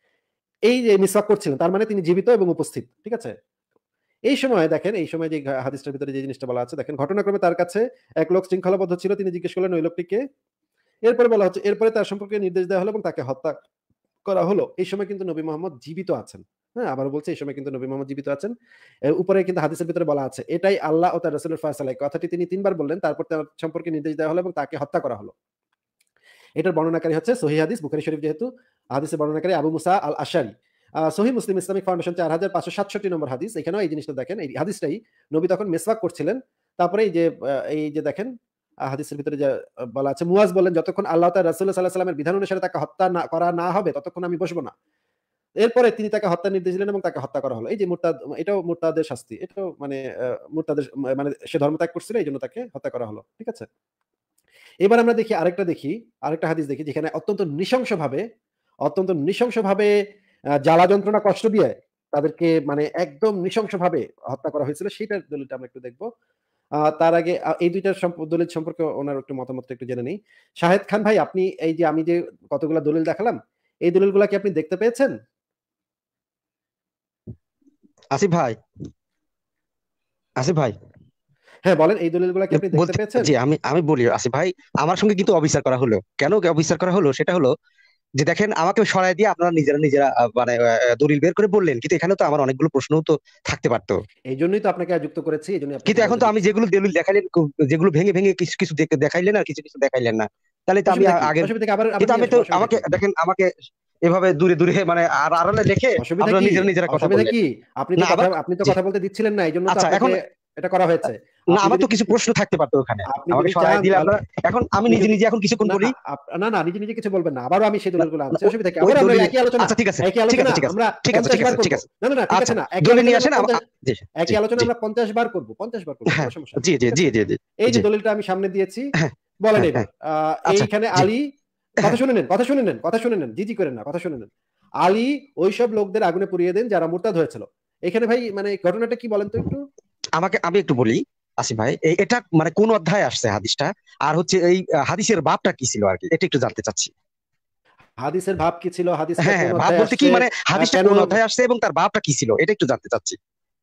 এই যে মিসওয়াক করছিলেন তার মানে তিনি জীবিত এবং উপস্থিত। ঠিক আছে? এই সময় দেখেন, এই সময় যে হাদিসটার ভিতরে যে জিনিসটা বলা আছে দেখেন, ঘটনাক্রমে তার কাছে এক লোক শৃঙ্খলাবদ্ধ ছিল। তিনি জিজ্ঞেস করলেন ওই লোকটি কে? এরপরে বলা হচ্ছে এরপরে তার সম্পর্কে নির্দেশ দেওয়া হলো এবং তাকে হত্যা করা হলো। এই সময় কিন্তু নবী মোহাম্মদ জীবিত আছেন। হ্যাঁ? আবারও বলছি এই সময় কিন্তু নবী মোহাম্মদ জীবিত আছেন। উপরে কিন্তু হাদিসের ভিতরে বলা আছে এটাই আল্লাহ ও তার রাসূলের ফয়সালা। এই কথাটি তিনি ৩ বার বললেন। তারপর তার সম্পর্কে নির্দেশ দেওয়া হলো এবং তাকে হত্যা করা হলো। এটার বর্ণনাকারী হচ্ছে সহিহ হাদিস, বুখারী শরীফ যেহেতু, হাদিসের বর্ণনাকারী আবু মুসা আল আশআরী। সহিহ মুসলিম ইসলামিক ফাউন্ডেশন ৪৫৬৭ নম্বর হাদিস। এখানেও এই জিনিসটা দেখেন। এই হাদিসটাই নবী তখন মিসওয়াক করছিলেন। তারপরে এই যে দেখেন হাদিসের ভিতরে যে বলা আছে, মুয়াজ বললেন, যতক্ষণ আল্লাহ তার রাসূল সাল্লাল্লাহু আলাইহি ওয়াসাল্লামের বিধান অনুসারে তাকে হত্যা করা না হবে ততক্ষণ আমি বসবো না। এরপরে তিনি তাকে হত্যার নির্দেশ দিলেন এবং তাকে হত্যা করা হলো। এই যে মুরতাদ, এটাও মুরতাদের শাস্তি। এটাও মানে মুরতাদের মানে সে ধর্মত্যাগ করছিল এইজন্য তাকে হত্যা করা হলো। ঠিক আছে? এবার আমরা আরেকটা হাদিস দেখি যেখানে অত্যন্ত নৃশংসভাবে জ্বালা যন্ত্রণা কষ্ট দিয়ে তাদেরকে মানে একদম নৃশংসভাবে হত্যা করা হয়েছিল। সেটার দলিলটা আমরা একটু দেখব। তার আগে এই ২ টার দলিল সম্পর্কে ওনার একটু মতামতটা একটু জেনে নেই। শাহেদ খান ভাই, আপনি এই যে আমি যে কতগুলা দলিল দেখালাম, এই দলিলগুলা কি আপনি দেখতে পেয়েছেন? আসিফ ভাই, আসিফ ভাই হ্যাঁ, বলেন এই দলিলগুলা কি আপনি দেখতে বলতে, পেয়েছেন? জি আমি আমি বলি আসিফ ভাই, আমার সঙ্গে কিন্তু অবিচার করা হলো। কেন অবিচার করা হলো সেটা হলো যে দেখেন, আমাকে সরায় দিয়ে আপনারা নিজেরা মানে দলিল বের করে বললেন, কিন্তু এখানে তো আমার অনেকগুলো প্রশ্নও তো থাকতে পারতো। এইজন্যই তো আপনাকে যুক্ত করেছি। এইজন্যই আপনাকে কিন্তু এখন বলতে তো আমি দিচ্ছি। যেগুলো দলিল দেখাইলেন, যেগুলো ভেঙে ভেঙে কিছু কিছু দেখাইলেন আর কিছু কিছু দেখাইলেন না, তাহলে তো আমি অসুবিধা কি? আগের, অসুবিধা কি? আবার কিন্তু নিয়ে আমি আসেন। তো অসুবিধা আমাকে কি? দেখেন, আমাকে এভাবে দূরে দূরে মানে আর আড়ালে রেখে অসুবিধা আপনারা কি? নিজেরা কথা অসুবিধা বললেন। কি? আপনি না তো আবার, জি, কথা বলতে দিচ্ছিলেন না। এইজন্য তো আচ্ছা আপনাকে এখন, এটা করা হয়েছে। না আপনি আমার যদি তো কিছু প্রশ্ন থাকতে পারতো ওখানে, আপনি আমাকে যদি সরাই চান দিলে তাহলে আপনারা। এখন আমি আপনি নিজে যদি নিজে এখন কিছুক্ষণ না, বলি। না, নিজে কিছু বলবেন না। আবারও আমি সেই না, দলিলগুলো না, আনছি। অসুবিধা কি? ওই আবারও আমরা দলিল, একই আলোচনা। আচ্ছা ঠিক আছে, একই ঠিক আলোচনা আছে, ঠিক আছে, আমরা ঠিক আছে, ৫০ ঠিক বার আছে, করব। ঠিক আছে, না, ঠিক আচ্ছা আছে না। একই দলিল আলোচনা নিয়ে আমরা আসেন। ৫০ জি একই জি আলোচনা জি, আমরা ৫০ বার করব। ৫০ বার করব। হ্যাঁ কোনো সমস্যা নেই। জি জি ঠিক জি আছে? জি জি এই যে জি, দলিলটা আমি সামনে দিয়েছি, হ্যাঁ বলেন হ্যাঁ হ্যাঁ, এবার। আচ্ছা এইখানে জি, আলী, হ্যাঁ কথা শুনে নেন। জি করেন না। কথা শুনে নেন। আলী ওইসব লোকদের আগুনে পুড়িয়ে দেন যারা মুরতাদ হয়েছিল। এখানে ভাই মানে ঘটনাটা কি বলেন তো একটু? আমি একটু বলি আসিফ ভাই, এটা মানে কোন অধ্যায়ে আসছে হাদিসটা, আর হচ্ছে এই হাদিসের বাবটা কি ছিল আর কি, এটা একটু জানতে চাচ্ছি। হাদিসের ভাব কি ছিল? হাদিসটা হ্যাঁ কোন হ্যাঁ, ভাব অধ্যায়ে বলতে কি আসছে? মানে হাদিসটা কেন কোন অধ্যায়ে আসছে এবং তার বাবটা কি ছিল, এটা একটু জানতে চাচ্ছি।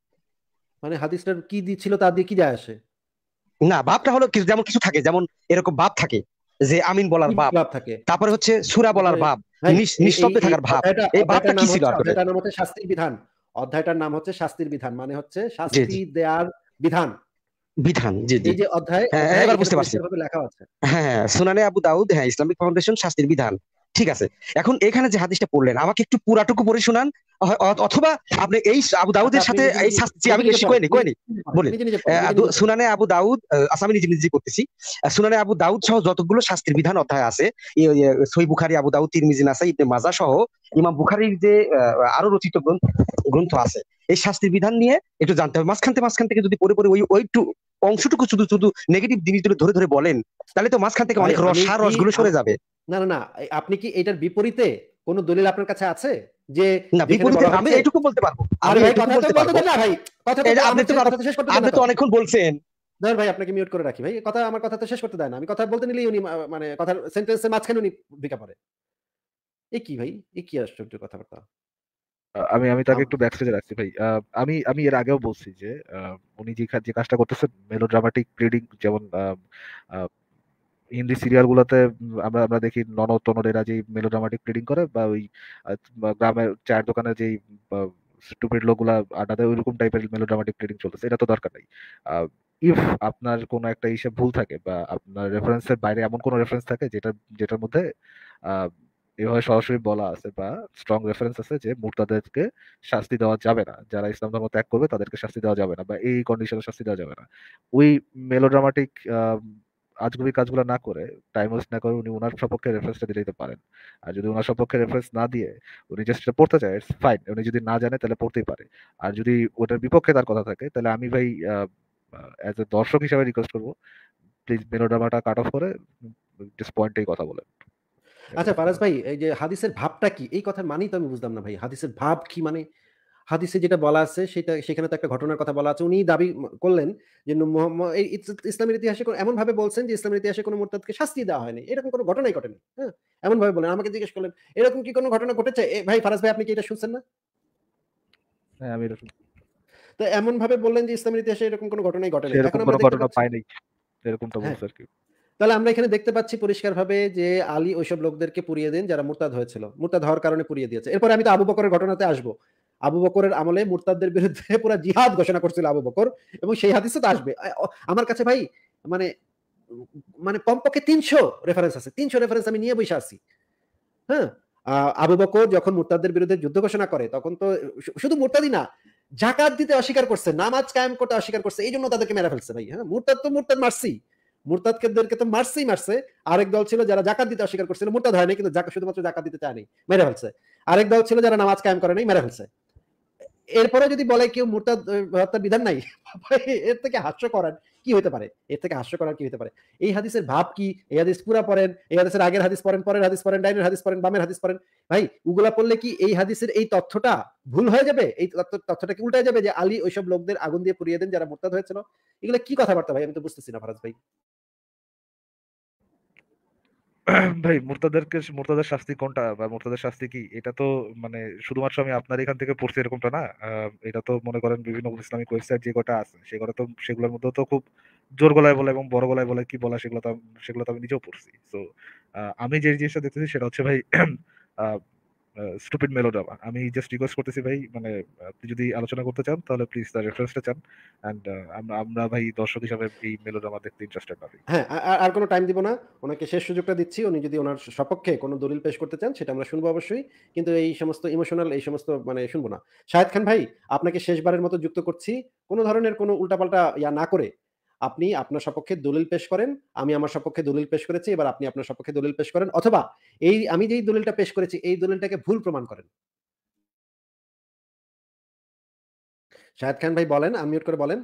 মানে হাদিসটার কি ছিল তা দিয়ে কি যায় আসে? না বাবটা হলো যেমন কিছু থাকে, যেমন এরকম বাব থাকে যে আমিন কি বলার বাব, লাভ থাকে? তারপরে হচ্ছে সূরা যে বলার বাব, ভাই এই নিস্তব্ধে থাকার ভাব। এই বাবটা কি ছিল আসলে? অধ্যায়টার নাম হচ্ছে শাস্তির বিধান। অধ্যায়টার নাম হচ্ছে শাস্তির বিধান। মানে হচ্ছে জি শাস্তি জি, দেয়ার বিধান। বিধান, জি জি, এই যে হ্যাঁ হ্যাঁ, অধ্যায় এবার এখানে বুঝতে পারছি। পরিষ্কারভাবে লেখা আছে। হ্যাঁ, সুনানে আবু দাউদ, হ্যাঁ ইসলামিক ফাউন্ডেশন শাস্তির বিধান। ঠিক আছে, এখন এখানে যে হাদিসটা পড়লেন আমাকে একটু পুরাটুকু পড়ে শোনান, অথবা আপনি এই আবু আচ্ছা দাউদের আপনি সাথে এই শাস্তি, আমি বেশি পড়েন। কইনি কইনি বলেন। নিজে পড়েন। সুনানে আবু দাউদ, আচ্ছা আমি নিজে করতেছি। সুনানে আবু দাউদ সহ যতগুলো শাস্তির বিধান অধ্যায় আছে, সহিহ বুখারী, আবু দাউদ, তিরমিজি, নাসাই, ইবনে মাজাহ সহ ইমাম বুখারীর যে আরো রচিত গ্রন্থ আছে, এই শাস্তির বিধান নিয়ে একটু জানতে হবে। মাঝখান থেকে যদি পড়ে ওইটু অংশটুকু শুধু শুধু নেগেটিভ জিনিসগুলো ধরে ধরে বলেন, তাহলে তো মাঝখান থেকে ভাই অনেক আমি কি রসগুলো সরে যাবে। না, আপনি কি এটার বিপরীতে কোন দলিল আপনার কাছে আছে? যে না যেখানে বিপরীতে বলা আমি হচ্ছে এইটুকু বলতে পারবো, আরে ভাই কথা তো বলতে দেন না ভাই। কথা তো এই যে আমার কথা তো শেষ করতে দেন আপনি না তো তো। অনেকক্ষণ বলছেন। ধর ভাই আপনাকে মিউট করে রাখি ভাই। আমার কথা তো শেষ করতে দেয় না। আমি কথা বলতে নিলেই উনি মানে কথার সেন্টেন্সের মাঝখানে উনি ঢুকে পড়ে। এ কি ভাই? এ কি আশ্চর্য কথাবার্তা! আমি তাকে আম একটু ব্যাক স্টেজে রাখছি ভাই। আমি এর আগেও বলছি যে উনি যে কাজটা করতেছেন মেলোড্রামাটিক প্লিডিং, যেমন আ হিন্দি সিরিয়াল গুলোতে আমরা আমরা দেখি ননদ টনদেরা যে মেলোড্রামাটিক প্লিডিং করে, বা ওই গ্রামের চায়ের দোকানে যেই স্টুপিড লোকগুলা আড্ডা দেয়, ওইরকম টাইপের মেলোড্রামাটিক প্লিডিং চলতেছে, এটা তো দরকার নাই। ইফ আপনার কোনো একটা হিসেব ভুল থাকে, বা আপনার রেফারেন্সের বাইরে এমন কোনো রেফারেন্স থাকে যেটার মধ্যে আহ, এভাবে সরাসরি বলা আছে, বা স্ট্রং রেফারেন্স আছে যে মুর্তাদেরকে শাস্তি দেওয়া যাবে না, যারা ইসলাম ধর্ম ত্যাগ করবে তাদেরকে শাস্তি দেওয়া যাবে না, বা এই কন্ডিশনে শাস্তি দেওয়া যাবে না, ওই মেলোড্রামাটিক আজগুবি কাজগুলো না করে, টাইম ওয়েস্ট না করে উনি ওনার সপক্ষে রেফারেন্সটা দিয়ে দিতে পারেন। আর যদি ওনার সপক্ষে রেফারেন্স না দিয়ে উনি জাস্ট পড়তে চায়, ইটস ফাইন। উনি যদি না জানে তাহলে পড়তেই পারে। আর যদি ওটার বিপক্ষে তার কথা থাকে, তাহলে আমি ভাই অ্যাজ এ দর্শক হিসাবে রিকোয়েস্ট করবো, প্লিজ মেলোড্রামাটা কাট অফ করে জাস্ট পয়েন্টেই কথা বলেন। আচ্ছা এতটুকু ফারাজ বলার। ভাই, এই যে হাদিসের ভাবটা কি? এই কথার মানেই তো আমি বুঝলাম না ভাই। হাদিসের ভাব কি মানে? হাদিসে যেটা বলা আছে সেখানে তো একটা ঘটনার কথা বলা আছে। উনি দাবি করলেন যে এই ইসলামের ইতিহাসে এমনভাবে বলছেন যে ইসলামের ইতিহাসে কোনো মুরতাদকে শাস্তি দেওয়া হয়নি। এরকম কোনো ঘটনাই ঘটেনি। হ্যাঁ? এমনভাবে বললেন। আমাকে জিজ্ঞেস করলেন, "এরকম কি কোনো ঘটনা ঘটেছে?" ভাই ফারাজ ভাই, আপনি কি এটা শুনছেন না? হ্যাঁ, আমি এরকম তো এমনভাবে বললেন যে ইসলামের ইতিহাসে এরকম কোনো ঘটনাই ঘটে নাই। এখন সেরকম আমরা কোনো দেখতে ঘটনা পাচ্ছি, পাই নাই, এরকমটা হ্যাঁ, বলছে আর কি। তাহলে আমরা এখানে দেখতে পাচ্ছি পরিষ্কারভাবে যে আলী ওইসব লোকদেরকে পুড়িয়ে দেন যারা মুরতাদ হয়েছিল। মুরতাদ হওয়ার কারণে পুড়িয়ে দিয়েছে। এরপরে আমি তো আবু বকরের ঘটনাতে আসবো। আবু বকরের আমলে মুরতাদদের বিরুদ্ধে পুরা জিহাদ ঘোষণা করছিল আবু বকর, এবং সেই হাদিসে তো আসবে। আমার কাছে ভাই মানে মানে কমপক্ষে ৩০০ রেফারেন্স আছে। ৩০০ রেফারেন্স আমি নিয়ে বইসা আছি। হ্যাঁ? আবু বকর যখন মুরতাদদের বিরুদ্ধে যুদ্ধ ঘোষণা করে তখন তো শুধু মুরতাদই না, যাকাত দিতে অস্বীকার করছে, নামাজ কায়েম করতে অস্বীকার করছে। এইজন্য তাদেরকে মেরে ফেলছে ভাই। হ্যাঁ? মুরতাদ তো মুরতাদ মারছেই। মুরতাদদেরকে তো মারছেই মারছে। আরেক দল ছিল যারা যাকাত দিতে অস্বীকার করছিল। মুরতাদ হয় নাই, কিন্তু শুধুমাত্র যাকাত দিতে চায় নাই। মেরে ফেলছে। আরেক দল ছিল যারা নামাজ কায়েম করে নাই, মেরে ফেলছে। এরপরে যদি বলে কেউ মুরতাদ হত্যার বিধান নাই, ভাই এর থেকে হাস্যকর আর কি হতে পারে? এর থেকে হাস্যকর আর কি হতে পারে? এই হাদিসের ভাব কি? এই হাদিস পুরা পড়েন, এই হাদিসের আগের হাদিস পড়েন, পরের হাদিস পড়েন, ডাইনের হাদিস পড়েন, বামের হাদিস পড়েন। ভাই ওগুলা পড়লে কি এই হাদিসের এই তথ্যটা ভুল হয়ে যাবে? এই তথ্যটা কি উল্টায় যাবে যে আলী ওইসব লোকদের আগুন দিয়ে পুড়িয়ে দেন যারা মুরতাদ হয়েছিল? এগুলা কি কথাবার্তা ভাই? আমি তো বুঝতেছি না ফারাজ ভাই। ভাই মুর্তাদের শাস্তি কোনটা, বা মুর্তাদের শাস্তি কি, এটা তো মানে শুধুমাত্র আমি আপনার এখান থেকে পড়ছি এরকমটা না। এটা তো মনে করেন বিভিন্ন ইসলামিক ওয়েবসাইট যে কটা আছে সেগুলোর মধ্যে তো খুব জোর গলায় বলে এবং বড় গলায় বলে কি বলা, সেগুলো তো আমি নিজেও পড়ছি। তো আমি যে জিনিসটা দেখতেছি সেটা হচ্ছে ভাই স্টুপিড মেলোড্রামা। আমি জাস্ট রিকোয়েস্ট করতেছি ভাই, মানে আপনি যদি আলোচনা করতে চান তাহলে প্লিজ তার রেফারেন্সটা চান। এন্ড আমরা ভাই দর্শক হিসাবে এই মেলোড্রামা দেখতে ইন্টারেস্টেড না ভাই। হ্যাঁ, আর কোনো টাইম দিব না। উনাকে শেষ সুযোগটা দিচ্ছি। উনি যদি উনার সপক্ষে কোনো দলিল পেশ করতে চান সেটা আমরা শুনবো অবশ্যই। কিন্তু এই সমস্ত ইমোশনাল এই সমস্ত মানে শুনবো না। শাহেদ খান ভাই, আপনাকে শেষবারের মতো যুক্ত করছি। কোনো ধরনের কোনো উল্টাপাল্টা না করে আপনি আপনার সপক্ষে দলিল পেশ করেন। আমি আমার সপক্ষে দলিল পেশ করেছি। এবার আপনি আপনার সপক্ষে দলিল পেশ করেন, অথবা আমি যেই দলিলটা পেশ করেছি এই দলিলটাকে ভুল প্রমাণ করেন। শাহেদ খান ভাই বলেন, আনমিউট করে বলেন।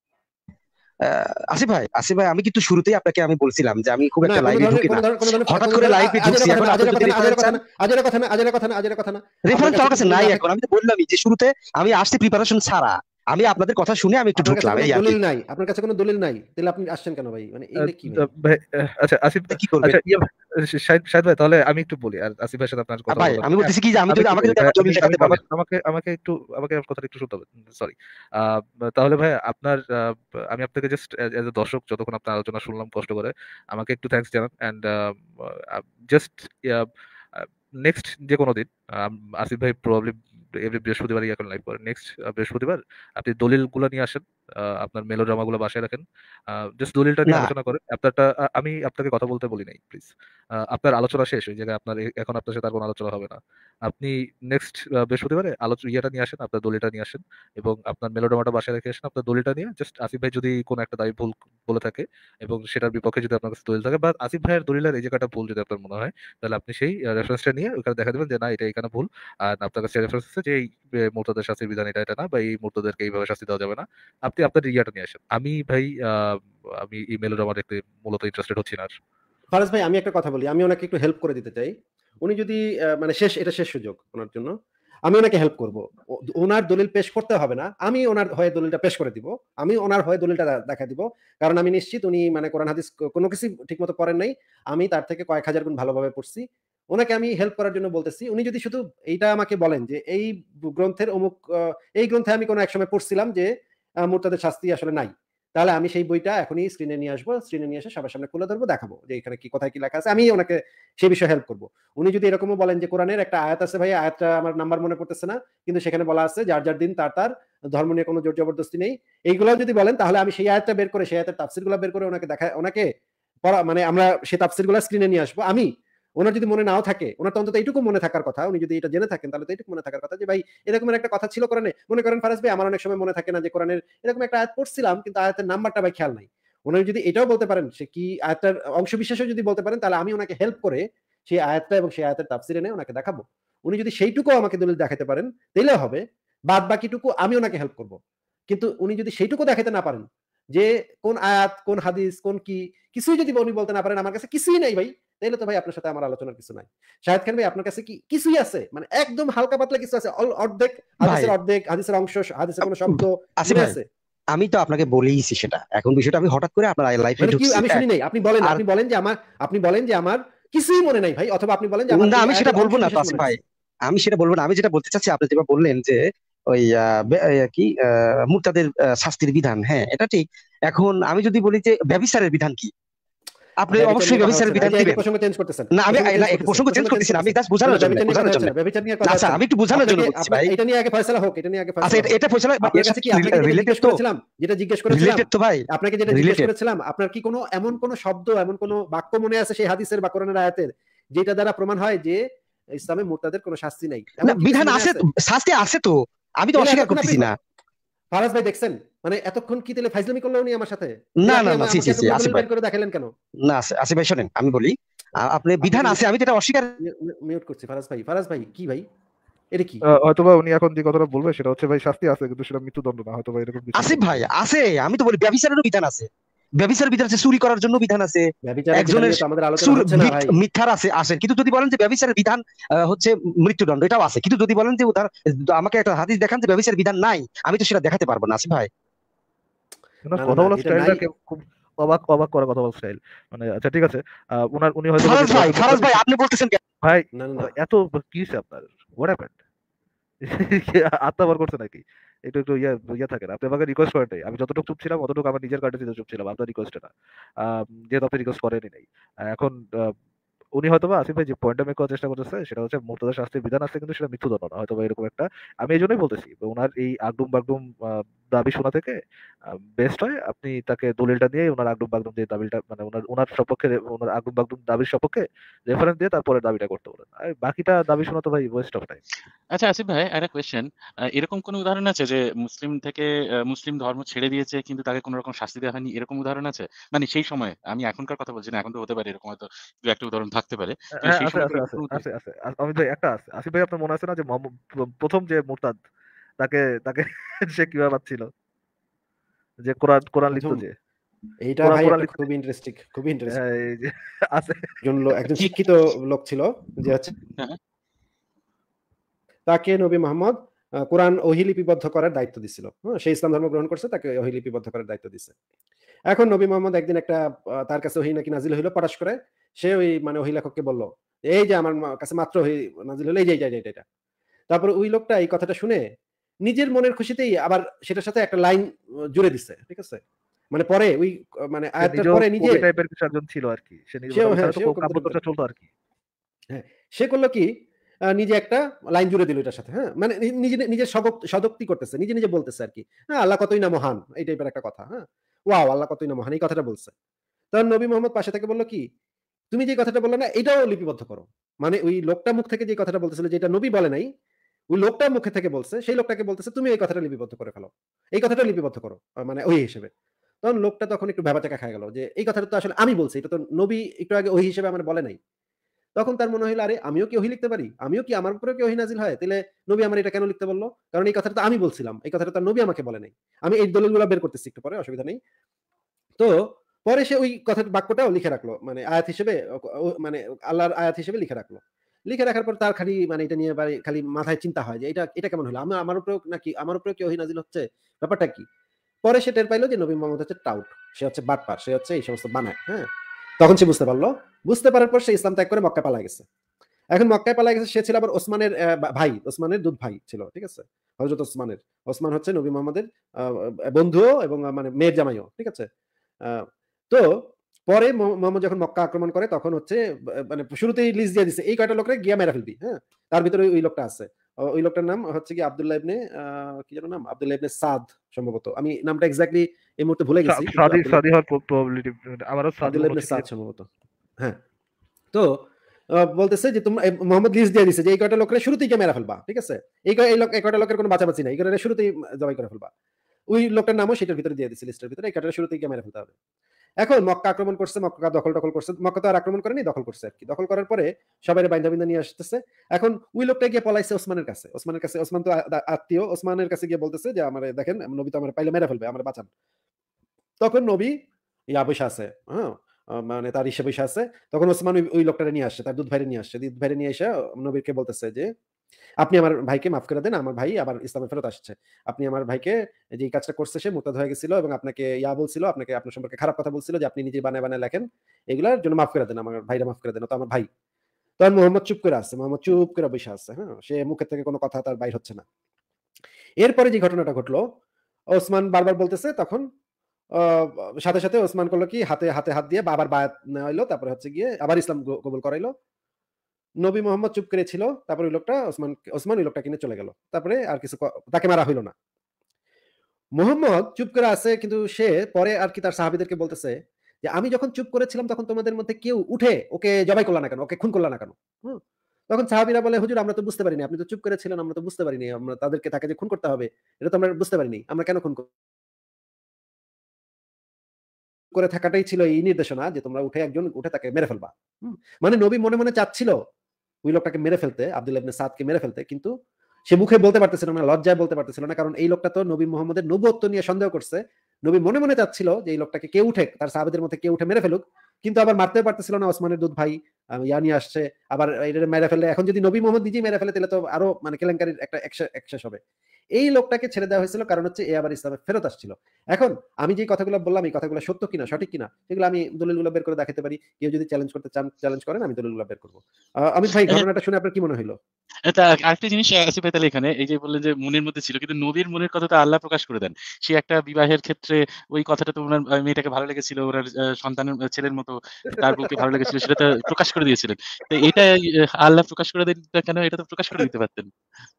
আসিফ ভাই আমি কিন্তু শুরুতেই আপনাকে আমি বলছিলাম যে আমি খুব না, একটা লাইভে ঢুকি না। হঠাৎ করে লাইভে ঢুকছি, এখন আপনি যদি রেফারেন্স চান, আজের কথা না। আপনার রেফারেন্স কাছে আমার কোনো কাছে দলিল নাই। না এখন থাকলে, আমি তো বললামই যে শুরুতে আমি আসছি প্রিপারেশন ছাড়া, আমি আপনাদের কথা শুনে আমি একটু আপনার কাছে ঢুকলাম, কোনো এই আর কি। দলিল নাই। আপনার কাছে কোনো দলিল নাই। তাহলে আপনি আসছেন কেন ভাই? মানে আহ, এগুলো কি ভাই? ভাই, আচ্ছা আসিফ, কি করবেন? আচ্ছা ইয়ে, শাহিদ ভাই, তাহলে আমি একটু বলি, আর আসিফ ভাইয়ের সাথে আপনার কথা ভাই বলা আমি দরকার। বলতেছি কি যে আমি আমি যদি একটু আমাকে বলি যদি ভাই, আমার দলিল আমি দেখাতে বলি, পারবেন। আমাকে আমার কথা একটু শুনতে হবে। সরি। তাহলে ভাই আপনার আমি আপনাকে জাস্ট এজ এ দর্শক যতক্ষণ আপনার আলোচনা শুনলাম কষ্ট করে, আমাকে একটু থ্যাঙ্কস জানান। এন্ড জাস্ট নেক্সট যে কোনো দিন, আসিফ ভাই প্রবাবলি এভরি বৃহস্পতিবারই এখন লাইভ করেন, নেক্সট বৃহস্পতিবার আপনি দলিলগুলো নিয়ে আসেন। আপনার মেলোড্রামা গুলো বাসায় রাখেন। জাস্ট দলিলটা নিয়ে না, আলোচনা করেন। আমি আপনাকে কথা বলতে বলি নাই, প্লিজ। আপনার আলোচনা শেষ, ওই জায়গায় এখন আপনার সাথে আর কোনো আলোচনা হবে না। আপনি নেক্সট বৃহস্পতিবারে ইয়েটা নিয়ে আসেন, আপনার দলিলটা নিয়ে আসেন, এবং আপনার মেলোড্রামাটা বাসায় রেখে আসেন। আপনার দলিলটা নিয়ে জাস্ট আসিফ ভাই যদি কোনো একটা দাবি ভুল বলে থাকে, এবং সেটার বিপক্ষে যদি আপনার কাছে দলিল থাকে, বা আসিফ ভাইয়ের দলিলের এই জায়গাটা ভুল যদি আপনার মনে হয়, তাহলে আপনি সেই রেফারেন্সটা নিয়ে ওখানে দেখা দেবেন যে না, এটা এখানে ভুল। আর আপনার কাছে রেফারেন্স আছে যে এই মুর্তাদের শাস্তির বিধান এটা না, বা এই মুর্তাদেরকে এইভাবে শাস্তি দেওয়া যাবে না। আপনি আপনার ইয়াটা নিয়ে আসেন। আমি ভাই আমি এই মেলোড্রামা দেখতে মূলত ইন্টারেস্টেড হচ্ছি না আর। ফারাজ ভাই, আমি একটা কথা বলি। আমি ওনাকে একটু হেল্প করে দিতে চাই। উনি যদি মানে এটা শেষ সুযোগ ওনার জন্য। আমি ওনাকে হেল্প করব। ওনার দলিল পেশ করতে হবে না। আমি ওনার হয়ে দলিলটা পেশ করে দিব। আমি ওনার হয়ে দলিলটা দেখায় দিব। কারণ আমি নিশ্চিত উনি মানে কোরআন হাদিস কোনো কিছু ঠিকমতো পড়েন নাই। আমি তার থেকে কয়েক হাজার গুণ ভালোভাবে পড়ছি। ওনাকে আমি হেল্প করার জন্য বলতেছি। উনি যদি শুধু এইটা আমাকে বলেন যে এই গ্রন্থের অমুক এই গ্রন্থে আমি কোনো একসময় পড়ছিলাম যে মুরতাদের শাস্তি আসলে নাই। তাহলে আমি সেই বইটা এখনই স্ক্রিনে নিয়ে আসবো। স্ক্রিনে নিয়ে এসে সবার সামনে খুলে ধরবো, দেখাবো যে এখানে কি কোথায় কি লেখা আছে। আমি ওনাকে সেই বিষয়ে হেল্প করব। উনি যদি এরকমও বলেন যে কোরআনের একটা আয়াত আছে ভাই, আয়াতটা আমার নাম্বার মনে পড়তেছে না। কিন্তু সেখানে বলা আছে যার, যার দিন তার ধর্ম নিয়ে কোনো জোর জবরদস্তি নেই। এইগুলাও যদি বলেন তাহলে আমি সেই আয়াতটা বের করে সেই আয়াতের তাফসীরগুলো বের করে ওনাকে পড়া মানে আমরা সেই তাফসীরগুলো স্ক্রিনে নিয়ে আসবো। ওনার যদি মনে নাও থাকে, ওনার তো অন্তত এইটুকু মনে থাকার কথা, উনি যদি এটা জেনে থাকেন তাহলে তো এইটুকু মনে থাকার কথা যে ভাই এরকমের একটা কথা ছিল কোরআনে। মনে করেন ফারাজ ভাই, আমার অনেক সময় মনে থাকে না যে কোরআনের এরকম একটা আয়াত পড়ছিলাম কিন্তু আয়াতের নাম্বারটা ভাই খেয়াল নাই। উনি যদি এটাও বলতে পারেন, সে কি আয়াতটার অংশ বিশেষও যদি বলতে পারেন, তাহলে আমি ওনাকে হেল্প করে সেই আয়াতটা এবং সেই আয়াতের তাফসীর এনে ওনাকে দেখাবো। উনি যদি সেইটুকু আমাকে দলিল দেখাতে পারেন তাইলেও হবে। বাদ বাকিটুকু আমি ওনাকে হেল্প করব। কিন্তু উনি যদি সেইটুকু দেখাতে না পারেন যে কোন আয়াত, কোন হাদিস, কোন কি, কিছুই যদি উনি বলতে না পারেন আমার কাছে কিছুই নাই ভাই, তাইলে তো ভাই আপনার সাথে আমার আলোচনার কিছু নাই। শাহেদ খান ভাই, আপনার কাছে কি কিছুই আছে? মানে একদম হালকা পাতলা কিছু আছে? অর্ধেক ভাই অর্ধেক হাদিসের অংশ, হাদিসের কোনো শব্দ আসিফ মনে ভাই, আছে? আমি তো আপনাকে বলেইছি সেটা। এখন বিষয়টা আমি হঠাৎ করে আপনার লাইফে মানে কি ঢুকছি আমি শুনি নাই? আপনি বলেন, আর আপনি বলেন যে আমার কিছুই মনে নাই ভাই, অথবা আপনি বলেন যে আমার না, এই আমি সেটা আয়াতের অংশ বলবো না তো বিশেষ আসিফ মনে ভাই, আছে। আমি সেটা বলবো না। আমি যেটা বলতে চাচ্ছি, আপনি যেটা বললেন যে ওই মুরতাদের শাস্তির বিধান, হ্যাঁ এটা ঠিক। এখন আমি যদি বলি যে ব্যভিচারের বিধান কি, আপনি ব্যভিচার অবশ্যই নিয়ে কথা ব্যভিচারের হচ্ছে না। এই বিধান যে দিবেন। প্রসঙ্গ চেঞ্জ করতেছেন। না আমি প্রসঙ্গ চেঞ্জ না, করতেছেন। প্রসঙ্গ চেঞ্জ প্রসঙ্গ চেঞ্জ করতেছি না, আমি করতেছেন। জাস্ট বোঝানোর জন্য, ব্যভিচার নিয়ে কথা বোঝানোর হচ্ছে জন্য। না। ব্যভিচার নিয়ে কথা আচ্ছা, হচ্ছে না। আমি একটু বোঝানোর জন্য বলছি ভাই। এটা নিয়ে আগে ফয়সালা হোক। এটা নিয়ে আগে আচ্ছা, ফয়সালা হোক। এটা ফয়সালা আপনার কাছে কি, আপনাকে যেটা রিলেটেড জিজ্ঞেস তো, করেছিলাম, রিলেটেড তো ভাই, আপনাকে যেটা জিজ্ঞেস রিলেটেড। করেছিলাম, আপনার কি কোনো এমন কোনো শব্দ, এমন কোনো বাক্য মনে আছে সেই হাদিসের বা কোরআনের আয়াতের, যেটা দ্বারা প্রমাণ হয় যে ইসলামে মুরতাদের কোনো শাস্তি নাই? না এমন কি কিছু বিধান মনে আছে, আছে? শাস্তি আছে তো, আমি তো তাহলে অস্বীকার এতক্ষণ আপনি করতেছি না। ফারাজ ভাই দেখছেন, মানে এতক্ষণ কি তাহলে ফাইজলামি করলো উনি আমার সাথে? না আপনি না না, ছি আমাকে ছি ছি, এতগুলো আসিফ দলিল ভাই, বের করে দেখালেন কেন? না আসিফ ভাই শোনেন, আমি বলি আপনি আপনি বিধান কি আছে, আমি তো এটা অস্বীকার। মিউট করছি ফারাজ ভাই। ফারাজ ভাই কি ভাই, এটা কি? হয়তোবা উনি এখন যে কথাটা বলবে সেটা হচ্ছে ভাই শাস্তি আছে কিন্তু সেটা মৃত্যুদণ্ড না, হয়তোবা এরকম কিছু আসিফ বলতে ভাই পারে। আছে, আমি তো বলি ব্যভিচারেরও বিধান আছে। ব্যভিচার বিধান আছে, চুরি করার জন্য বিধান আছে, ব্যভিচারের বিধান একজনের নিয়ে তো আমাদের আলোচনা হচ্ছে না ভাই। মিথ্যার আছে আসে। কিন্তু যদি বলেন যে ব্যভিচারের বিধান হচ্ছে মৃত্যুদণ্ড, এটাও আছে। কিন্তু যদি বলেন যে আমাকে একটা হাদিস দেখান যে ব্যভিচারের বিধান নাই, আমি তো সেটা দেখাতে পারবো না আসিফ ভাই। ওনার না না কথা না, বলার এটা নাই। স্টাইলটা খুব অবাক অবাক করা কথা বলার স্টাইল। মানে আচ্ছা ঠিক আছে, উনি হয়তো ফারাজ ভাই, ফারাজ ভাই আপনি বলতেছেন ভাই না না না, এত কি হইছে আপনার, হোয়াট হ্যাপেন্ড? আত্মা বার করছে নাকি? একটু একটু ইয়া থাকে না, আপনি আমাকে রিকোয়েস্ট করেন নাই। আমি যতটুকু চুপ ছিলাম অতটুকু আমার নিজের কার্ডে চুপ ছিলাম, আপনার রিকোয়েস্টে না। যেহেতু আপনি রিকোয়েস্ট করেনই নাই। এখন উনি হয়তোবা আসিফ ভাই যে পয়েন্টটা মেক করার চেষ্টা করতেছে সেটা হচ্ছে মুর্তজা শাস্তির বিধান আছে কিন্তু সেটা মৃত্যুদণ্ড না, হয়তোবা এরকম একটা। আমি এই জন্যই বলতেছি ওনার এই আগডুম বাগডুম দাবি শোনা থেকে বেস্ট হয় আপনি তাকে দলিলটা দিয়ে ওনার আগডুম বাগডুম যে দাবিটা, মানে ওনার ওনার সপক্ষে, ওনার আগডুম বাগডুম দাবির সপক্ষে রেফারেন্স দিয়ে তারপরে দাবিটা করতে বলেন। আর বাকিটা দাবি শোনা তো ভাই ওয়েস্ট অফ টাইম। আচ্ছা আসিফ ভাই, একটা কোয়েশ্চেন। এরকম কোনো উদাহরণ আছে যে মুসলিম থেকে মুসলিম ধর্ম ছেড়ে দিয়েছে কিন্তু তাকে কোনো রকম শাস্তি দেওয়া হয়নি, এরকম উদাহরণ আছে? মানে সেই সময়, আমি এখনকার কথা বলছি না, এখন তো হতে পারে এরকম, হয়তো দু একটা উদাহরণ থাকতে পারে, কিন্তু হ্যাঁ সেই আছে সময় আছে কোনো আছে কোনো আছে আছে আমি ভাই একটা আছে। আসিফ ভাই আপনার মনে আছে না যে প্রথম যে মুরতাদ তাকে তাকে সে কিভাবে পাচ্ছিল, যে কোরআন কোরআন লিখতো, প্রথম যে এইটা কোরআন ভাই কোরআন একটা লিখতো। খুবই ইন্টারেস্টিং, খুবই ইন্টারেস্টিং। এই যে আছে। একজন কি? শিক্ষিত লোক ছিল যে হচ্ছে হ্যাঁ, তাকে নবী মোহাম্মদ কোরআন ওহী লিপিবদ্ধ করার দায়িত্ব দিছিল। হ্যাঁ, সে ইসলাম ধর্ম গ্রহণ করছে, তাকে ওহী লিপিবদ্ধ করার দায়িত্ব দিছে। এখন নবী মোহাম্মদ একদিন একটা তার কাছে ওহী নাকি নাজিল হইলো পটাশ করে। সে ওই মানে ওহী লেখককে বলল, এই যে আমার কাছে মাত্র ওহী নাজিল হলো, এই যে এটা। তারপরে ওই লোকটা এই কথাটা শুনে নিজের মনের খুশিতেই আবার সেটার সাথে একটা লাইন জুড়ে দিছে। ঠিক আছে? মানে পরে ওই মানে সে আয়াতটার নিজেও পরে নিজে কবি টাইপের কিছু একজন ছিল আর কি, সে নিজে সেও, ওখানে হ্যাঁ, তো সেও কাব্য কবিতা চর্চা চলতো আর কি। হ্যাঁ, সে করলো কি, নিজে একটা লাইন জুড়ে দিল এটার সাথে। হ্যাঁ, মানে নিজের সদোক্তি করতেছে, নিজে বলতেছে আর কি। হ্যাঁ, আল্লাহ কতই না মহান, এই টাইপের একটা কথা। হ্যাঁ, ওয়াও, আল্লাহ কতই না মহান, এই কথাটা বলছে। তখন নবী মোহাম্মদ পাশে থেকে বলল কি, তুমি যে কথাটা বললে না এটাও লিপিবদ্ধ করো। মানে ওই লোকটা মুখ থেকে যে কথাটা বলতেছিল, যেটা নবী বলে নাই, ওই লোকটা মুখে থেকে বলছে, সেই লোকটাকে বলতেছে তুমি এই কথাটা লিপিবদ্ধ করে ফেলো, এই কথাটা লিপিবদ্ধ করো, মানে ওই হিসেবে। তখন লোকটা তখন একটু ভ্যাবাচাকা খায় গেল যে এই কথাটা তো আসলে আমি বলছি, এটা তো নবী একটু আগে ওই হিসেবে আমার বলে নাই। তখন তার মনে হইল, আরে আমিও কি ওহী লিখতে পারি? আমিও কি, আমার উপরেও কি ওহী নাজিল হয়? তাইলে নবী আমার এটা কেন লিখতে বলল? কারণ এই কথাটা তো আমি বলছিলাম। এই কথাটা তো নবী আমাকে বলে নাই। আমি এই দলিলগুলো বের করতেছি একটু পরে, অসুবিধা নেই। তো পরে সে ওই কথার বাক্যটাও লিখে রাখলো। মানে আয়াত হিসেবে মানে আল্লাহর আয়াত হিসেবে লিখে রাখলো। লিখে রাখার পর তার খালি মানে এটা নিয়ে খালি মাথায় চিন্তা হয় যে এটা কেমন হলো? আমার উপরেও কি ওহী নাজিল হচ্ছে? ব্যাপারটা কি? পরে সে টের পাইল যে নবী মুহাম্মদ হচ্ছে টাউট। সে হচ্ছে বাটপার। সে হচ্ছে এই সমস্ত বানায়। হ্যাঁ? তখন সে বুঝতে পারল। বুঝতে পারার পর সে ইসলাম ত্যাগ করে মক্কায় পালায় গেছে। এখন মক্কায় পালায় গেছে, সে ছিল আবার ওসমানের ভাই, ওসমানের দুধ ভাই ছিল, ঠিক আছে? হযরত ওসমানের। ওসমান হচ্ছে নবী মুহাম্মদের বন্ধুও এবং মানে মেয়ের জামাইও, ঠিক আছে? আ তো পরে মুহাম্মদ যখন মক্কা আক্রমণ করে তখন হচ্ছে মানে শুরুতেই লিস্ট দিয়ে দিছে, এই কয়টা লোকরে গিয়া মেরে ফেলবি, হ্যাঁ? তার ভিতরে ওই লোকটা আছে। ওই লোকটার নাম হচ্ছে গিয়ে আব্দুল্লাহ ইবনে কি যেন নাম? আব্দুল্লাহ ইবনে সাদ সম্ভবত। আমি নামটা এক্সাক্টলি এই মুহূর্তে ভুলে গেছি। কিন্তু সাদি আব্দুল্লাহ সাদি হওয়ার প্রবাবিলিটি আমারও সাদ আব্দুল্লাহ মনে ইবনে হচ্ছে সাদ সম্ভবত। হ্যাঁ। তো বলতেছে যে তোমরা মোহাম্মদ লিস্ট দিয়ে দিছে যে এই কয়টা লোকরে শুরুতেই গিয়ে মেরে ফেলবা, ঠিক আছে? এই কয়টা লোকের কোনো বাঁচাবাঁচি নাই। এই কয়টা শুরুতেই জবাই করে ফেলবা। ওই লোকটার নামও সেটার ভিতরে দিয়ে দিছে, লিস্টের ভিতরে। এই কয়টা শুরুতেই গিয়ে মেরে ফেলতে হবে। এখন মক্কা আক্রমণ করছে, মক্কা দখল-টখল করছে। মক্কা তো আর আক্রমণ করেনি, দখল করছে আরকি। দখল করার পরে সবাইরে বাইন্ধা নিয়ে আসতেছে। এখন ওই লোকটা গিয়ে পলাইছে ওসমানের কাছে। ওসমান তো আত্মীয়। ওসমানের কাছে গিয়ে বলতেছে যে, "আমারে দেখেন, নবী তো আমারে পাইলে মেরে ফেলবে, আমারে বাঁচান।" তখন নবী বইসা আছে, হ্যাঁ? মানে তার ইসে বইসা আছে। তখন ওসমান ওই লোকটারে নিয়ে আসছে, তার দুধ ভাইরে নিয়ে আসছে। দুধ ভাইরে নিয়ে এসে নবীকে বলতেছে যে, "আপনি আমার ভাইকে মাফ করে দেন। আমার ভাই আবার ইসলামে ফেরত আসছে। আপনি আমার ভাইকে, যে এই কাজটা করছে সে মুরতাদ হয়ে গেছিল এবং আপনাকে বলছিল, আপনার সম্পর্কে খারাপ কথা বলছিল যে আপনি নিজে বানায় লেখেন। এগুলার জন্য মাফ করে দেন। আমার ভাইরে মাফ করে দেন। ও তো আমার ভাই।" তখন মুহাম্মদ চুপ করে আছে। মুহাম্মদ চুপ করে বইসা আছে, হ্যাঁ? সে মুখের থেকে কোনো কথা তার বাইর হচ্ছে না। এরপরে যে ঘটনাটা ঘটলো, ওসমান বারবার বলতেছে, তখন আ সাথে ওসমান করলো কি, হাতে হাত দিয়ে আবার বায়াত নেওয়া হইলো। তারপরে হচ্ছে গিয়ে আবার ইসলাম কবুল করাইলো। নবী মোহাম্মদ চুপ করে ছিল। তারপরে ওই লোকটা ওসমান ওই লোকটাকে নিয়ে চলে গেল। তারপরে আর কিছু তাকে মারা হইল না। মুহাম্মদ চুপ করে আছে, কিন্তু সে পরে আর কি তার সাহাবীদেরকে বলতেছে যে, "আমি যখন চুপ করেছিলাম তখন তোমাদের মধ্যে কেউ উঠে ওকে জবাই করলা না কেন? ওকে খুন করলা না কেন?" হুম? তখন সাহাবীরা বলে, "হুজুর, আমরা তো বুঝতে পারিনি। আপনি তো চুপ করে ছিলেন, আমরা তো বুঝতে পারিনি। তাকে যে খুন করতে হবে, এটা তো আমরা বুঝতে পারিনি। আমরা কেন খুন করে থাকাটাই ছিল এই নির্দেশনা যে তোমরা একজন উঠে তাকে মেরে ফেলবা।" হুম? মানে নবী মনে চাচ্ছিল ওই লোকটাকে মেরে ফেলতে, আব্দুল্লাহ ইবনে সাদকে মেরে ফেলতে, কিন্তু সে মুখে বলতে পারতেছিল না, লজ্জায় বলতে পারতেছিল না। কারণ এই লোকটা তো নবী মুহাম্মদের নবুয়ত্ব নিয়ে সন্দেহ করছে। নবী মনে চাচ্ছিল যে এই লোকটাকে কেউ উঠে, তার সাহাবীদের মধ্যে কেউ উঠে মেরে ফেলুক। কিন্তু আবার মারতেও পারতেছিল না, ওসমানের দুধ ভাই নিয়ে আসছে। আবার এটারে মেরে ফেললে, এখন যদি নবী মুহাম্মদ নিজেই মেরে ফেলে তাহলে তো আরো মানে কেলেঙ্কারির একটা এক্সেস হবে। এই লোকটাকে ছেড়ে দেওয়া হয়েছিল কারণ হচ্ছে আবার ইসলামে ফেরত আসছিল। এখন আমি যে কথাগুলো বললাম, এই কথাগুলো সত্য কিনা, সঠিক কিনা, সেগুলো আমি দলিলগুলো বের করে দেখাতে পারি। কেউ যদি চ্যালেঞ্জ করতে চান, চ্যালেঞ্জ করেন, আমি দলিলগুলো বের করব। অমিত ভাই, ঘটনাটা শুনে আপনার কি মনে হইল? এটা আরেকটা জিনিস আসিফ ভাই, তাহলে এখানে এই যে বললেন যে মনের মধ্যে ছিল, কিন্তু নবীর মনের কথা তো আল্লাহ প্রকাশ করে দেন। সে একটা বিবাহের ক্ষেত্রে ওই কথাটা তো উনার মেয়েটাকে ভালো লেগেছিল, ওনার সন্তানের ছেলের মতো তার বউকে ভালো লেগেছিল, সেটা তো প্রকাশ করে দিয়েছিলেন। তো এটা আল্লাহ প্রকাশ করে দেন কেন? এটা তো প্রকাশ করে দিতে পারতেন।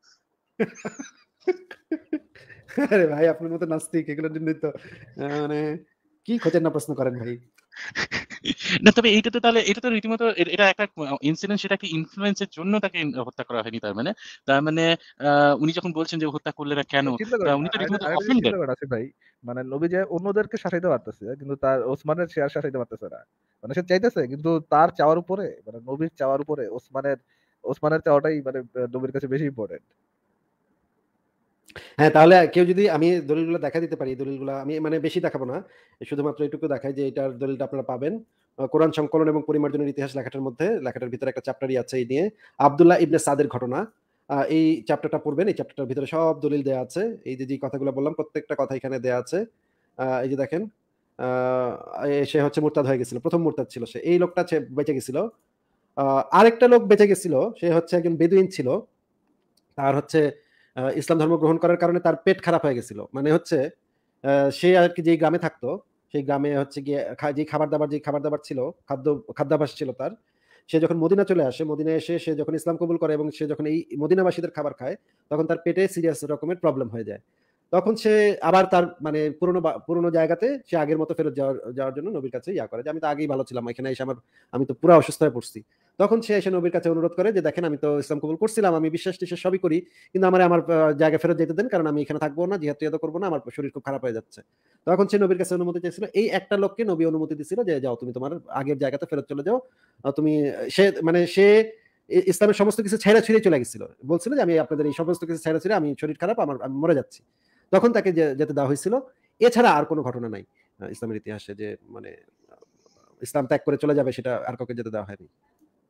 আরে ভাই, আপনার মতো নাস্তিক, এগুলোর জন্যই তো মানে কি খোঁজেন না প্রশ্ন করেন ভাই। না, তবে এইটা তো তাহলে এটা তো রীতিমতো এটা একটা ইনসিডেন্ট, সেটা কি ইনফ্লুয়েন্স এর জন্য তাকে হত্যা করা হয়নি তার মানে? তার মানে উনি যখন বলছেন যে হত্যা করলে না কেন? চিন্তা তা করেন, উনি তো রীতিমতো আরেকটা জিনিস অফেন্ডেড। চিন্তা করেন আসিফ ভাই, মানে নবী যে অন্যদেরকে শাসাইতে পারতেছে, কিন্তু তার ওসমানের সে আর শাসাইতে পারতেছে না। মানে সে চাইতেছে, কিন্তু তার চাওয়ার উপরে, মানে নবীর চাওয়ার উপরে ওসমানের চাওয়াটাই মানে নবীর কাছে বেশি ইম্পর্টেন্ট। হ্যাঁ, তাহলে কেউ যদি, আমি দলিলগুলো দেখা দিতে পারি। দলিলগুলা আমি মানে বেশি দেখাবো না। শুধুমাত্র এটুকু দেখাই যে এটার দলিলটা আপনারা পাবেন কোরআন সংকলন এবং পরিমার্জনের ইতিহাস লেখাটার মধ্যে। লেখাটার ভিতরে একটা চ্যাপ্টারই আছে এই নিয়ে। আব্দুল্লাহ ইবনে সাদের ঘটনা। এই চ্যাপ্টারটা পড়বেন। এই চ্যাপ্টারটার ভিতরে সব দলিল দেয়া আছে। এই যে কথাগুলো বললাম, প্রত্যেকটা কথা এখানে দেয়া আছে। এই যে দেখেন, আ সে হচ্ছে মুরতাদ হয়ে গেছিল। ১ম মুরতাদ ছিল সে। এই লোকটা বেঁচে গেছিল। আ আরেকটা লোক বেঁচে গেছিল। সে হচ্ছে একজন বেদুইন ছিল। তার হচ্ছে ইসলাম ধর্ম গ্রহণ করার কারণে তার পেট খারাপ হয়ে গেছিল। মানে হচ্ছে আ সে আরকি যেই গ্রামে থাকতো, সেই গ্রামে হচ্ছে গিয়ে যেই খাবার-দাবার ছিল, খাদ্যাভ্যাস ছিল তার। সে যখন মদিনা চলে আসে, মদিনায় এসে সে যখন ইসলাম কবুল করে এবং সে যখন এই মদিনাবাসীদের খাবার খায়, তখন তার পেটে সিরিয়াস রকমের প্রবলেম হয়ে যায়। তখন সে আবার তার মানে পুরনো জায়গাতে সে আগের মতো ফেরত যাওয়ার জন্য নবীর কাছে করে যে, "আমি তো আগেই ভালো ছিলাম। এখানে এসে আমি তো পুরা অসুস্থ হয়ে পড়ছি।" তখন সে এসে নবীর কাছে অনুরোধ করে যে, "দেখেন, আমি তো ইসলাম কবুল করছিলাম। আমি বিশ্বাস-টিশ্বাস সবই করি। কিন্তু আমারে আমার জায়গায় ফেরত যেতে দেন। কারণ আমি এখানে থাকবো না, জিহাদ-টিহাদও করব না। আমার শরীর খুব খারাপ হয়ে যাচ্ছে।" তখন সে নবীর কাছে অনুমতি চাইছিল। এই একটা লোককে নবী অনুমতি দিছিল যে, "যাও, তুমি তোমার আগের জায়গাতে ফেরত চলে যাও।" তুমি সে ইসলামের সমস্ত কিছু ছেড়ে চলে গেছিল। বলছিল যে, "আমি আপনাদের এই সমস্ত কিছু ছেড়ে আমি শরীর খারাপ, আমি মরে যাচ্ছি।" তখন তাকে যেতে দেওয়া হয়েছিল। এছাড়া আর কোন ঘটনা নাই ইসলামের ইতিহাসে যে মানে ইসলাম ত্যাগ করে চলে যাবে, সেটা আর কাউকে যেতে দেওয়া হয়নি।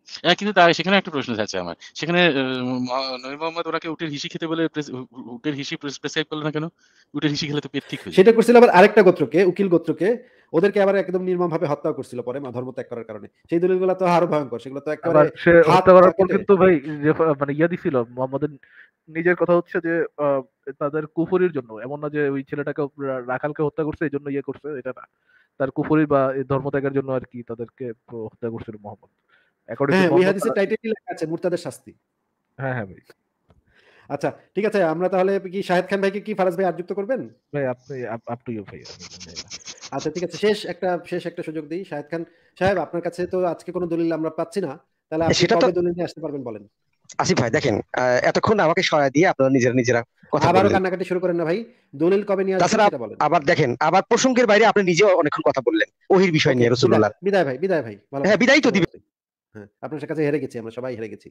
কিন্তু সেখানে একটা প্রশ্ন আছে আমার। সেখানে নবী মোহাম্মদ ওনাকে উটের হিসি খেতে বলে উটের হিসি প্রেসক্রাইব করলো না কেন? উটের হিসি খেলে তো পেট ঠিক হয়ে যায়। সেটা করছিল আবার আরেকটা গোত্রকে, উকিল গোত্রকে। ওদেরকে আবার একদম নির্মমভাবে হত্যাও করছিল পরে ধর্ম ত্যাগ করার কারণে। সেই দলিলগুলো তো আরো ভয়ঙ্কর। সেগুলো তো একেবারে আবার সে হাত হত্যা করার পর কেটে কিন্তু ভাই যে মানে ইয়া দিছিল মোহাম্মদের নিজের কথা হচ্ছে যে তাদের কুফরির জন্য, এমন না যে ওই ছেলেটাকে রাখালকে হত্যা করছে এই জন্য ইয়ে করছে, এটা না। তার কুফরি বা এই ধর্মত্যাগের জন্য আর কি তাদেরকে হত্যা করছিল মোহাম্মদ, অ্যাকর্ডিং টু হ্যাঁ, ওই মোহাম্মদ হাদিসের তারা। টাইটেলই লেখা আছে মুরতাদের শাস্তি। হ্যাঁ হ্যাঁ ভাই। আচ্ছা, ঠিক আছে। আমরা তাহলে কি শাহেদ খান ভাইকে কি ফারাজ ভাই আর যুক্ত করবেন? ভাই আপনি আপ টু ইউ ভাই, আমি জানি না। আচ্ছা, ঠিক আছে। শেষ একটা সুযোগ দেই। শাহেদ খান সাহেব, আপনার কাছে তো আজকে কোনো দলিল আমরা পাচ্ছি না। তাহলে আপনি সেটা তো কবে দলিল নিয়ে আসতে পারবেন বলেন? আসিফ ভাই দেখেন, এতক্ষণ আমাকে সহায় দিয়ে আপনারা নিজেরা কথা আবারও বললেন। কান্নাকাটি শুরু করেন না ভাই। দলিল কবে নিয়ে আসবেন তাছাড়া সেটা বলেন। আবার দেখেন, আবার প্রসঙ্গের বাইরে আপনি নিজেও অনেকক্ষণ কথা বললেন ওহির বিষয় ওকে, নিয়ে, বিদায়। রাসূলুল্লাহ। বিদায় ভাই, বিদায় ভাই। ভালো হ্যাঁ, থাকবেন, বিদায় তো দিবেন। শুভরাত্রি। হ্যাঁ, আপনার কাছে হেরে গেছি, আমরা সবাই হেরে গেছি।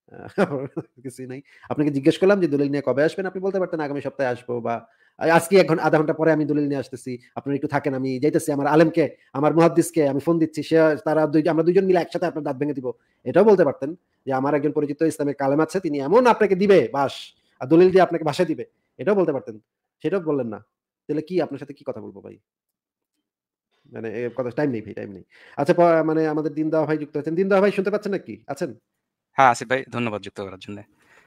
কিছুই নাই। আপনাকে জিজ্ঞেস করলাম যে দলিল নিয়ে কবে আসবেন? আপনি বলতে পারতেন আগামী সপ্তাহে আসবো, বা আজকে ১ ঘন্টা, আধা ঘন্টা পরে আমি দলিল নিয়ে আসতেছি। আপনারা একটু থাকেন, আমি যাইতেছি আমার আলেমকে, আমার মুহাদ্দিসকে আমি ফোন দিচ্ছি। আমরা ২ জন মিলে একসাথে আপনার দাঁত ভেঙে দিব। এটাও বলতে পারতেন যে আমার একজন পরিচিত ইসলামের কালেম আছে, তিনি এমন আপনাকে দিবে বাঁশ, আর দলিল দিয়ে আপনাকে ভাষায় দিবে। এটাও বলতে পারতেন। সেটাও বললেন না। তাহলে কি আপনার সাথে কি কথা বলবো ভাই? মানে কথা টাইম নেই ভাই, টাইম নেই। আচ্ছা, মানে আমাদের দিন দাওয়া ভাই যুক্ত আছেন। দিন দাওয়া ভাই শুনতে পাচ্ছেন নাকি? আছেন? হ্যাঁ, আসিফ ভাই ধন্যবাদ যুক্ত করার জন্য।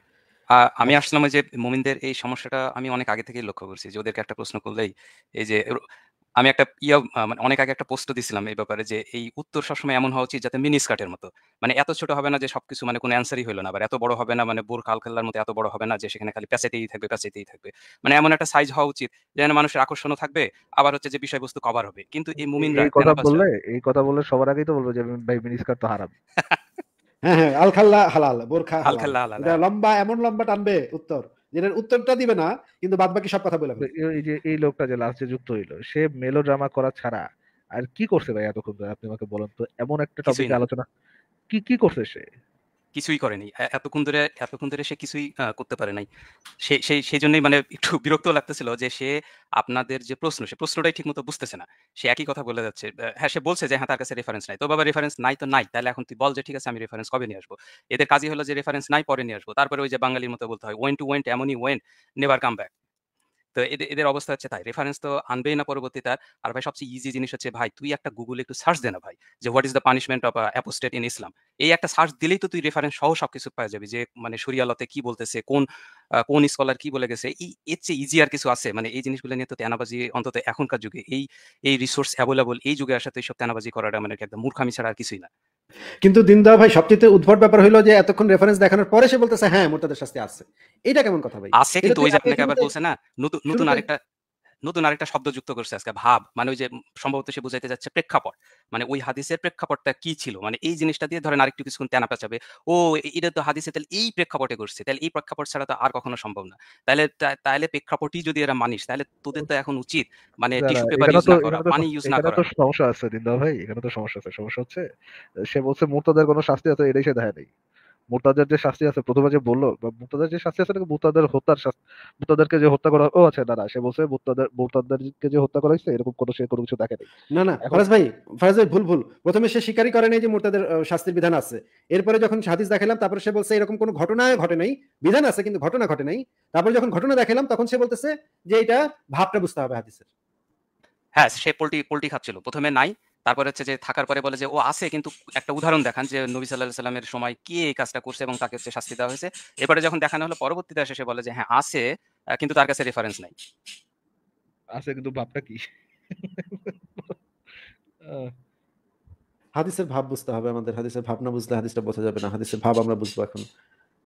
আমি আচ্ছা। আসলাম ওই যে মুমিনদের এই সমস্যাটা আমি অনেক আগে থেকেই লক্ষ্য করছি যে ওদেরকে একটা প্রশ্ন করলেই এই যে আমি একটা মানে অনেক আগে একটা পোস্ট দিছিলাম এই ব্যাপারে যে এই উত্তর সবসময় এমন হওয়া উচিত যাতে মিনি স্কার্টের মতো। মানে এত ছোট হবে না যে সবকিছু মানে কোনো অ্যান্সারই হইল না। আবার এত বড় হবে না মানে বোরখা আল-খেল্লার মতো এত বড় হবে না যে সেখানে খালি প্যাঁচাইতেই থাকবে, প্যাঁচাইতেই থাকবে। মানে এমন একটা সাইজ হওয়া উচিত যেন মানুষের আকর্ষণও থাকবে, আবার হচ্ছে যে বিষয়বস্তু কভার হবে। কিন্তু এই মুমিনরা তেনাবাজরা এই কথা বললে সবার আগেই তো বলবো যে ভাই মিনিস্কার তো হারাম। হ্যাঁ, হ্যাঁ, আল-খাল্লা হালাল, বোরখা হালাল। আল-খেল্লা হালাল। এটা লম্বা, এমন লম্বা টানবে উত্তর, যেটার উত্তরটা দিবে না, কিন্তু বাদবাকি সব কথা বলে ফেলবে। এই যে এই লোকটা যে লাস্টে যুক্ত হইলো, সে মেলোড্রামা করা ছাড়া আর কি করছে ভাই এতক্ষণ ধরে? আপনি আমাকে বলেন তো, এমন একটা কিছুই টপিকে নাই। আলোচনা কি করছে সে? কিছুই করেনি। এতক্ষণ ধরে সে কিছুই করতে পারে নাই। সেইজন্যই মানে একটু বিরক্ত লাগতেছিল যে সে আপনাদের যে প্রশ্ন, সে প্রশ্নটাই ঠিকমতো বুঝতেছে না। সে একই কথা বলে যাচ্ছে। হ্যাঁ, সে বলছে যে হ্যাঁ, তার কাছে রেফারেন্স নাই। তো বাবা রেফারেন্স নাই তো নাই। তাহলে এখন তুই বল যে ঠিক আছে আমি রেফারেন্স কবে নিয়ে আসবো? এদের কাজই হলো যে রেফারেন্স নাই পরে নিয়ে আসবো। তারপরে ওই যে বাঙালির মতো বলতে হয় ওয়েন্ট টু ওয়েন্ট এমনই ওয়েন্ট নেভার কাম ব্যাক। তো এদের অবস্থা হচ্ছে তাই। রেফারেন্স তো আনবেই না পরবর্তীতে আর। আর ভাই সবচেয়ে ইজি জিনিস হচ্ছে ভাই তুই একটা গুগলে একটু সার্চ দে না ভাই। যে what is the punishment of apostate in Islam. এই একটা সার্চ দিলেই তো তুই রেফারেন্স সহ সবকিছু পেয়ে যাবি। যে মানে শরিয়া লতে কি বলতেছে, কোন স্কলার কি বলে গেছে। এর চেয়ে ইজি আর কিছু আছে? মানে এই জিনিসগুলো নিয়ে তো তেনাবাজি অন্তত এখনকার যুগে এই রিসোর্স এভেইলেবল এই যুগে আসাতে এইসব তেনাবাজি করাটা মানে একদম মূর্খামি ছাড়া আর কিছুই না। কিন্তু দিন দাওয়া ভাই, সবচেয়ে উদ্ভট ব্যাপার হইলো যে এতক্ষণ রেফারেন্স দেখানোর পরে সে বলতেছে হ্যাঁ, মুরতাদের শাস্তি আছে। এটা কেমন কথা ভাই? আছে এটা কিন্তু তুই ওই যে আপনি আপনাকে আবার বলছে না শুরুতেই নতুন আরেকটা শব্দ যুক্ত করছে আজকে ভাব। মানে ওই যে সম্ভবত সে বুঝাইতে যাচ্ছে প্রেক্ষাপট। মানে ওই হাদিসের প্রেক্ষাপটটা কি ছিল? মানে এই জিনিসটা দিয়ে ধরেন আরেকটু কিছুক্ষণ তেনা পেঁচাবে। ও এটা তো হাদিসে তাহলে এই প্রেক্ষাপটে করছে। তাহলে এই প্রেক্ষাপট ছাড়া তো আর কখনো সম্ভব না। তাইলে প্রেক্ষাপটই যদি এরা মানিস তাহলে তোদের তো এখন উচিত মানে না, টিস্যু পেপার ইউজ না করা, পানি ইউজ না এখানে করা। তো সমস্যা আছে দিনদা ভাই, এখানে তো সমস্যা আছে। সমস্যা হচ্ছে সে বলছে মুরতাদের কোনো শাস্তি আছে, এটাই সে দেয় নাই। মুরতাদের যে শাস্তি আছে প্রথমে যে বললো, বা মুরতাদের যে শাস্তি আছে নাকি মুরতাদের হত্যার শাস্তি, মুরতাদেরকে যে হত্যা করা, ও আচ্ছা না সে বলছে মুরতাদেরকে যে হত্যা করা হয়েছে এরকম সে কোনো কিছু দেখে নাই। না, না, এখন ফারাজ ভাই ভুল। ১ম এ সে স্বীকারই করে নাই যে মুরতাদের শাস্তির বিধান আছে। এরপরে যখন হাদিস দেখাইলাম, তারপরে সে বলছে এরকম কোনো ঘটনা ঘটে নাই। বিধান আছে কিন্তু ঘটনা ঘটে নাই। তারপরে যখন ঘটনা দেখাইলাম তখন সে বলতেছে যে এটা ভাবটা বুঝতে হবে হাদিসের। হ্যাঁ, সে পোল্টি খাচ্ছিল। ১ম এ নাই। তারপরে হচ্ছে যে থাকার পরে বলে যে ও আছে কিন্তু একটা উদাহরণ দেখান যে নবী সাল্লাল্লাহু আলাইহি সাল্লামের সময় কে এই কাজটা করছে এবং তাকে হচ্ছে শাস্তি দেওয়া হয়েছে। এরপরে যখন দেখানো হলো পরবর্তীতে এসে সে বলে যে হ্যাঁ আছে, কিন্তু তার কাছে রেফারেন্স নাই। আছে কিন্তু ভাবটা কি? আহ, হাদিসের ভাব বুঝতে হবে আমাদের। হাদিসের ভাব না বুঝলে হাদিসটা বোঝা যাবে না। হাদিসের ভাব আমরা বুঝবো এখন।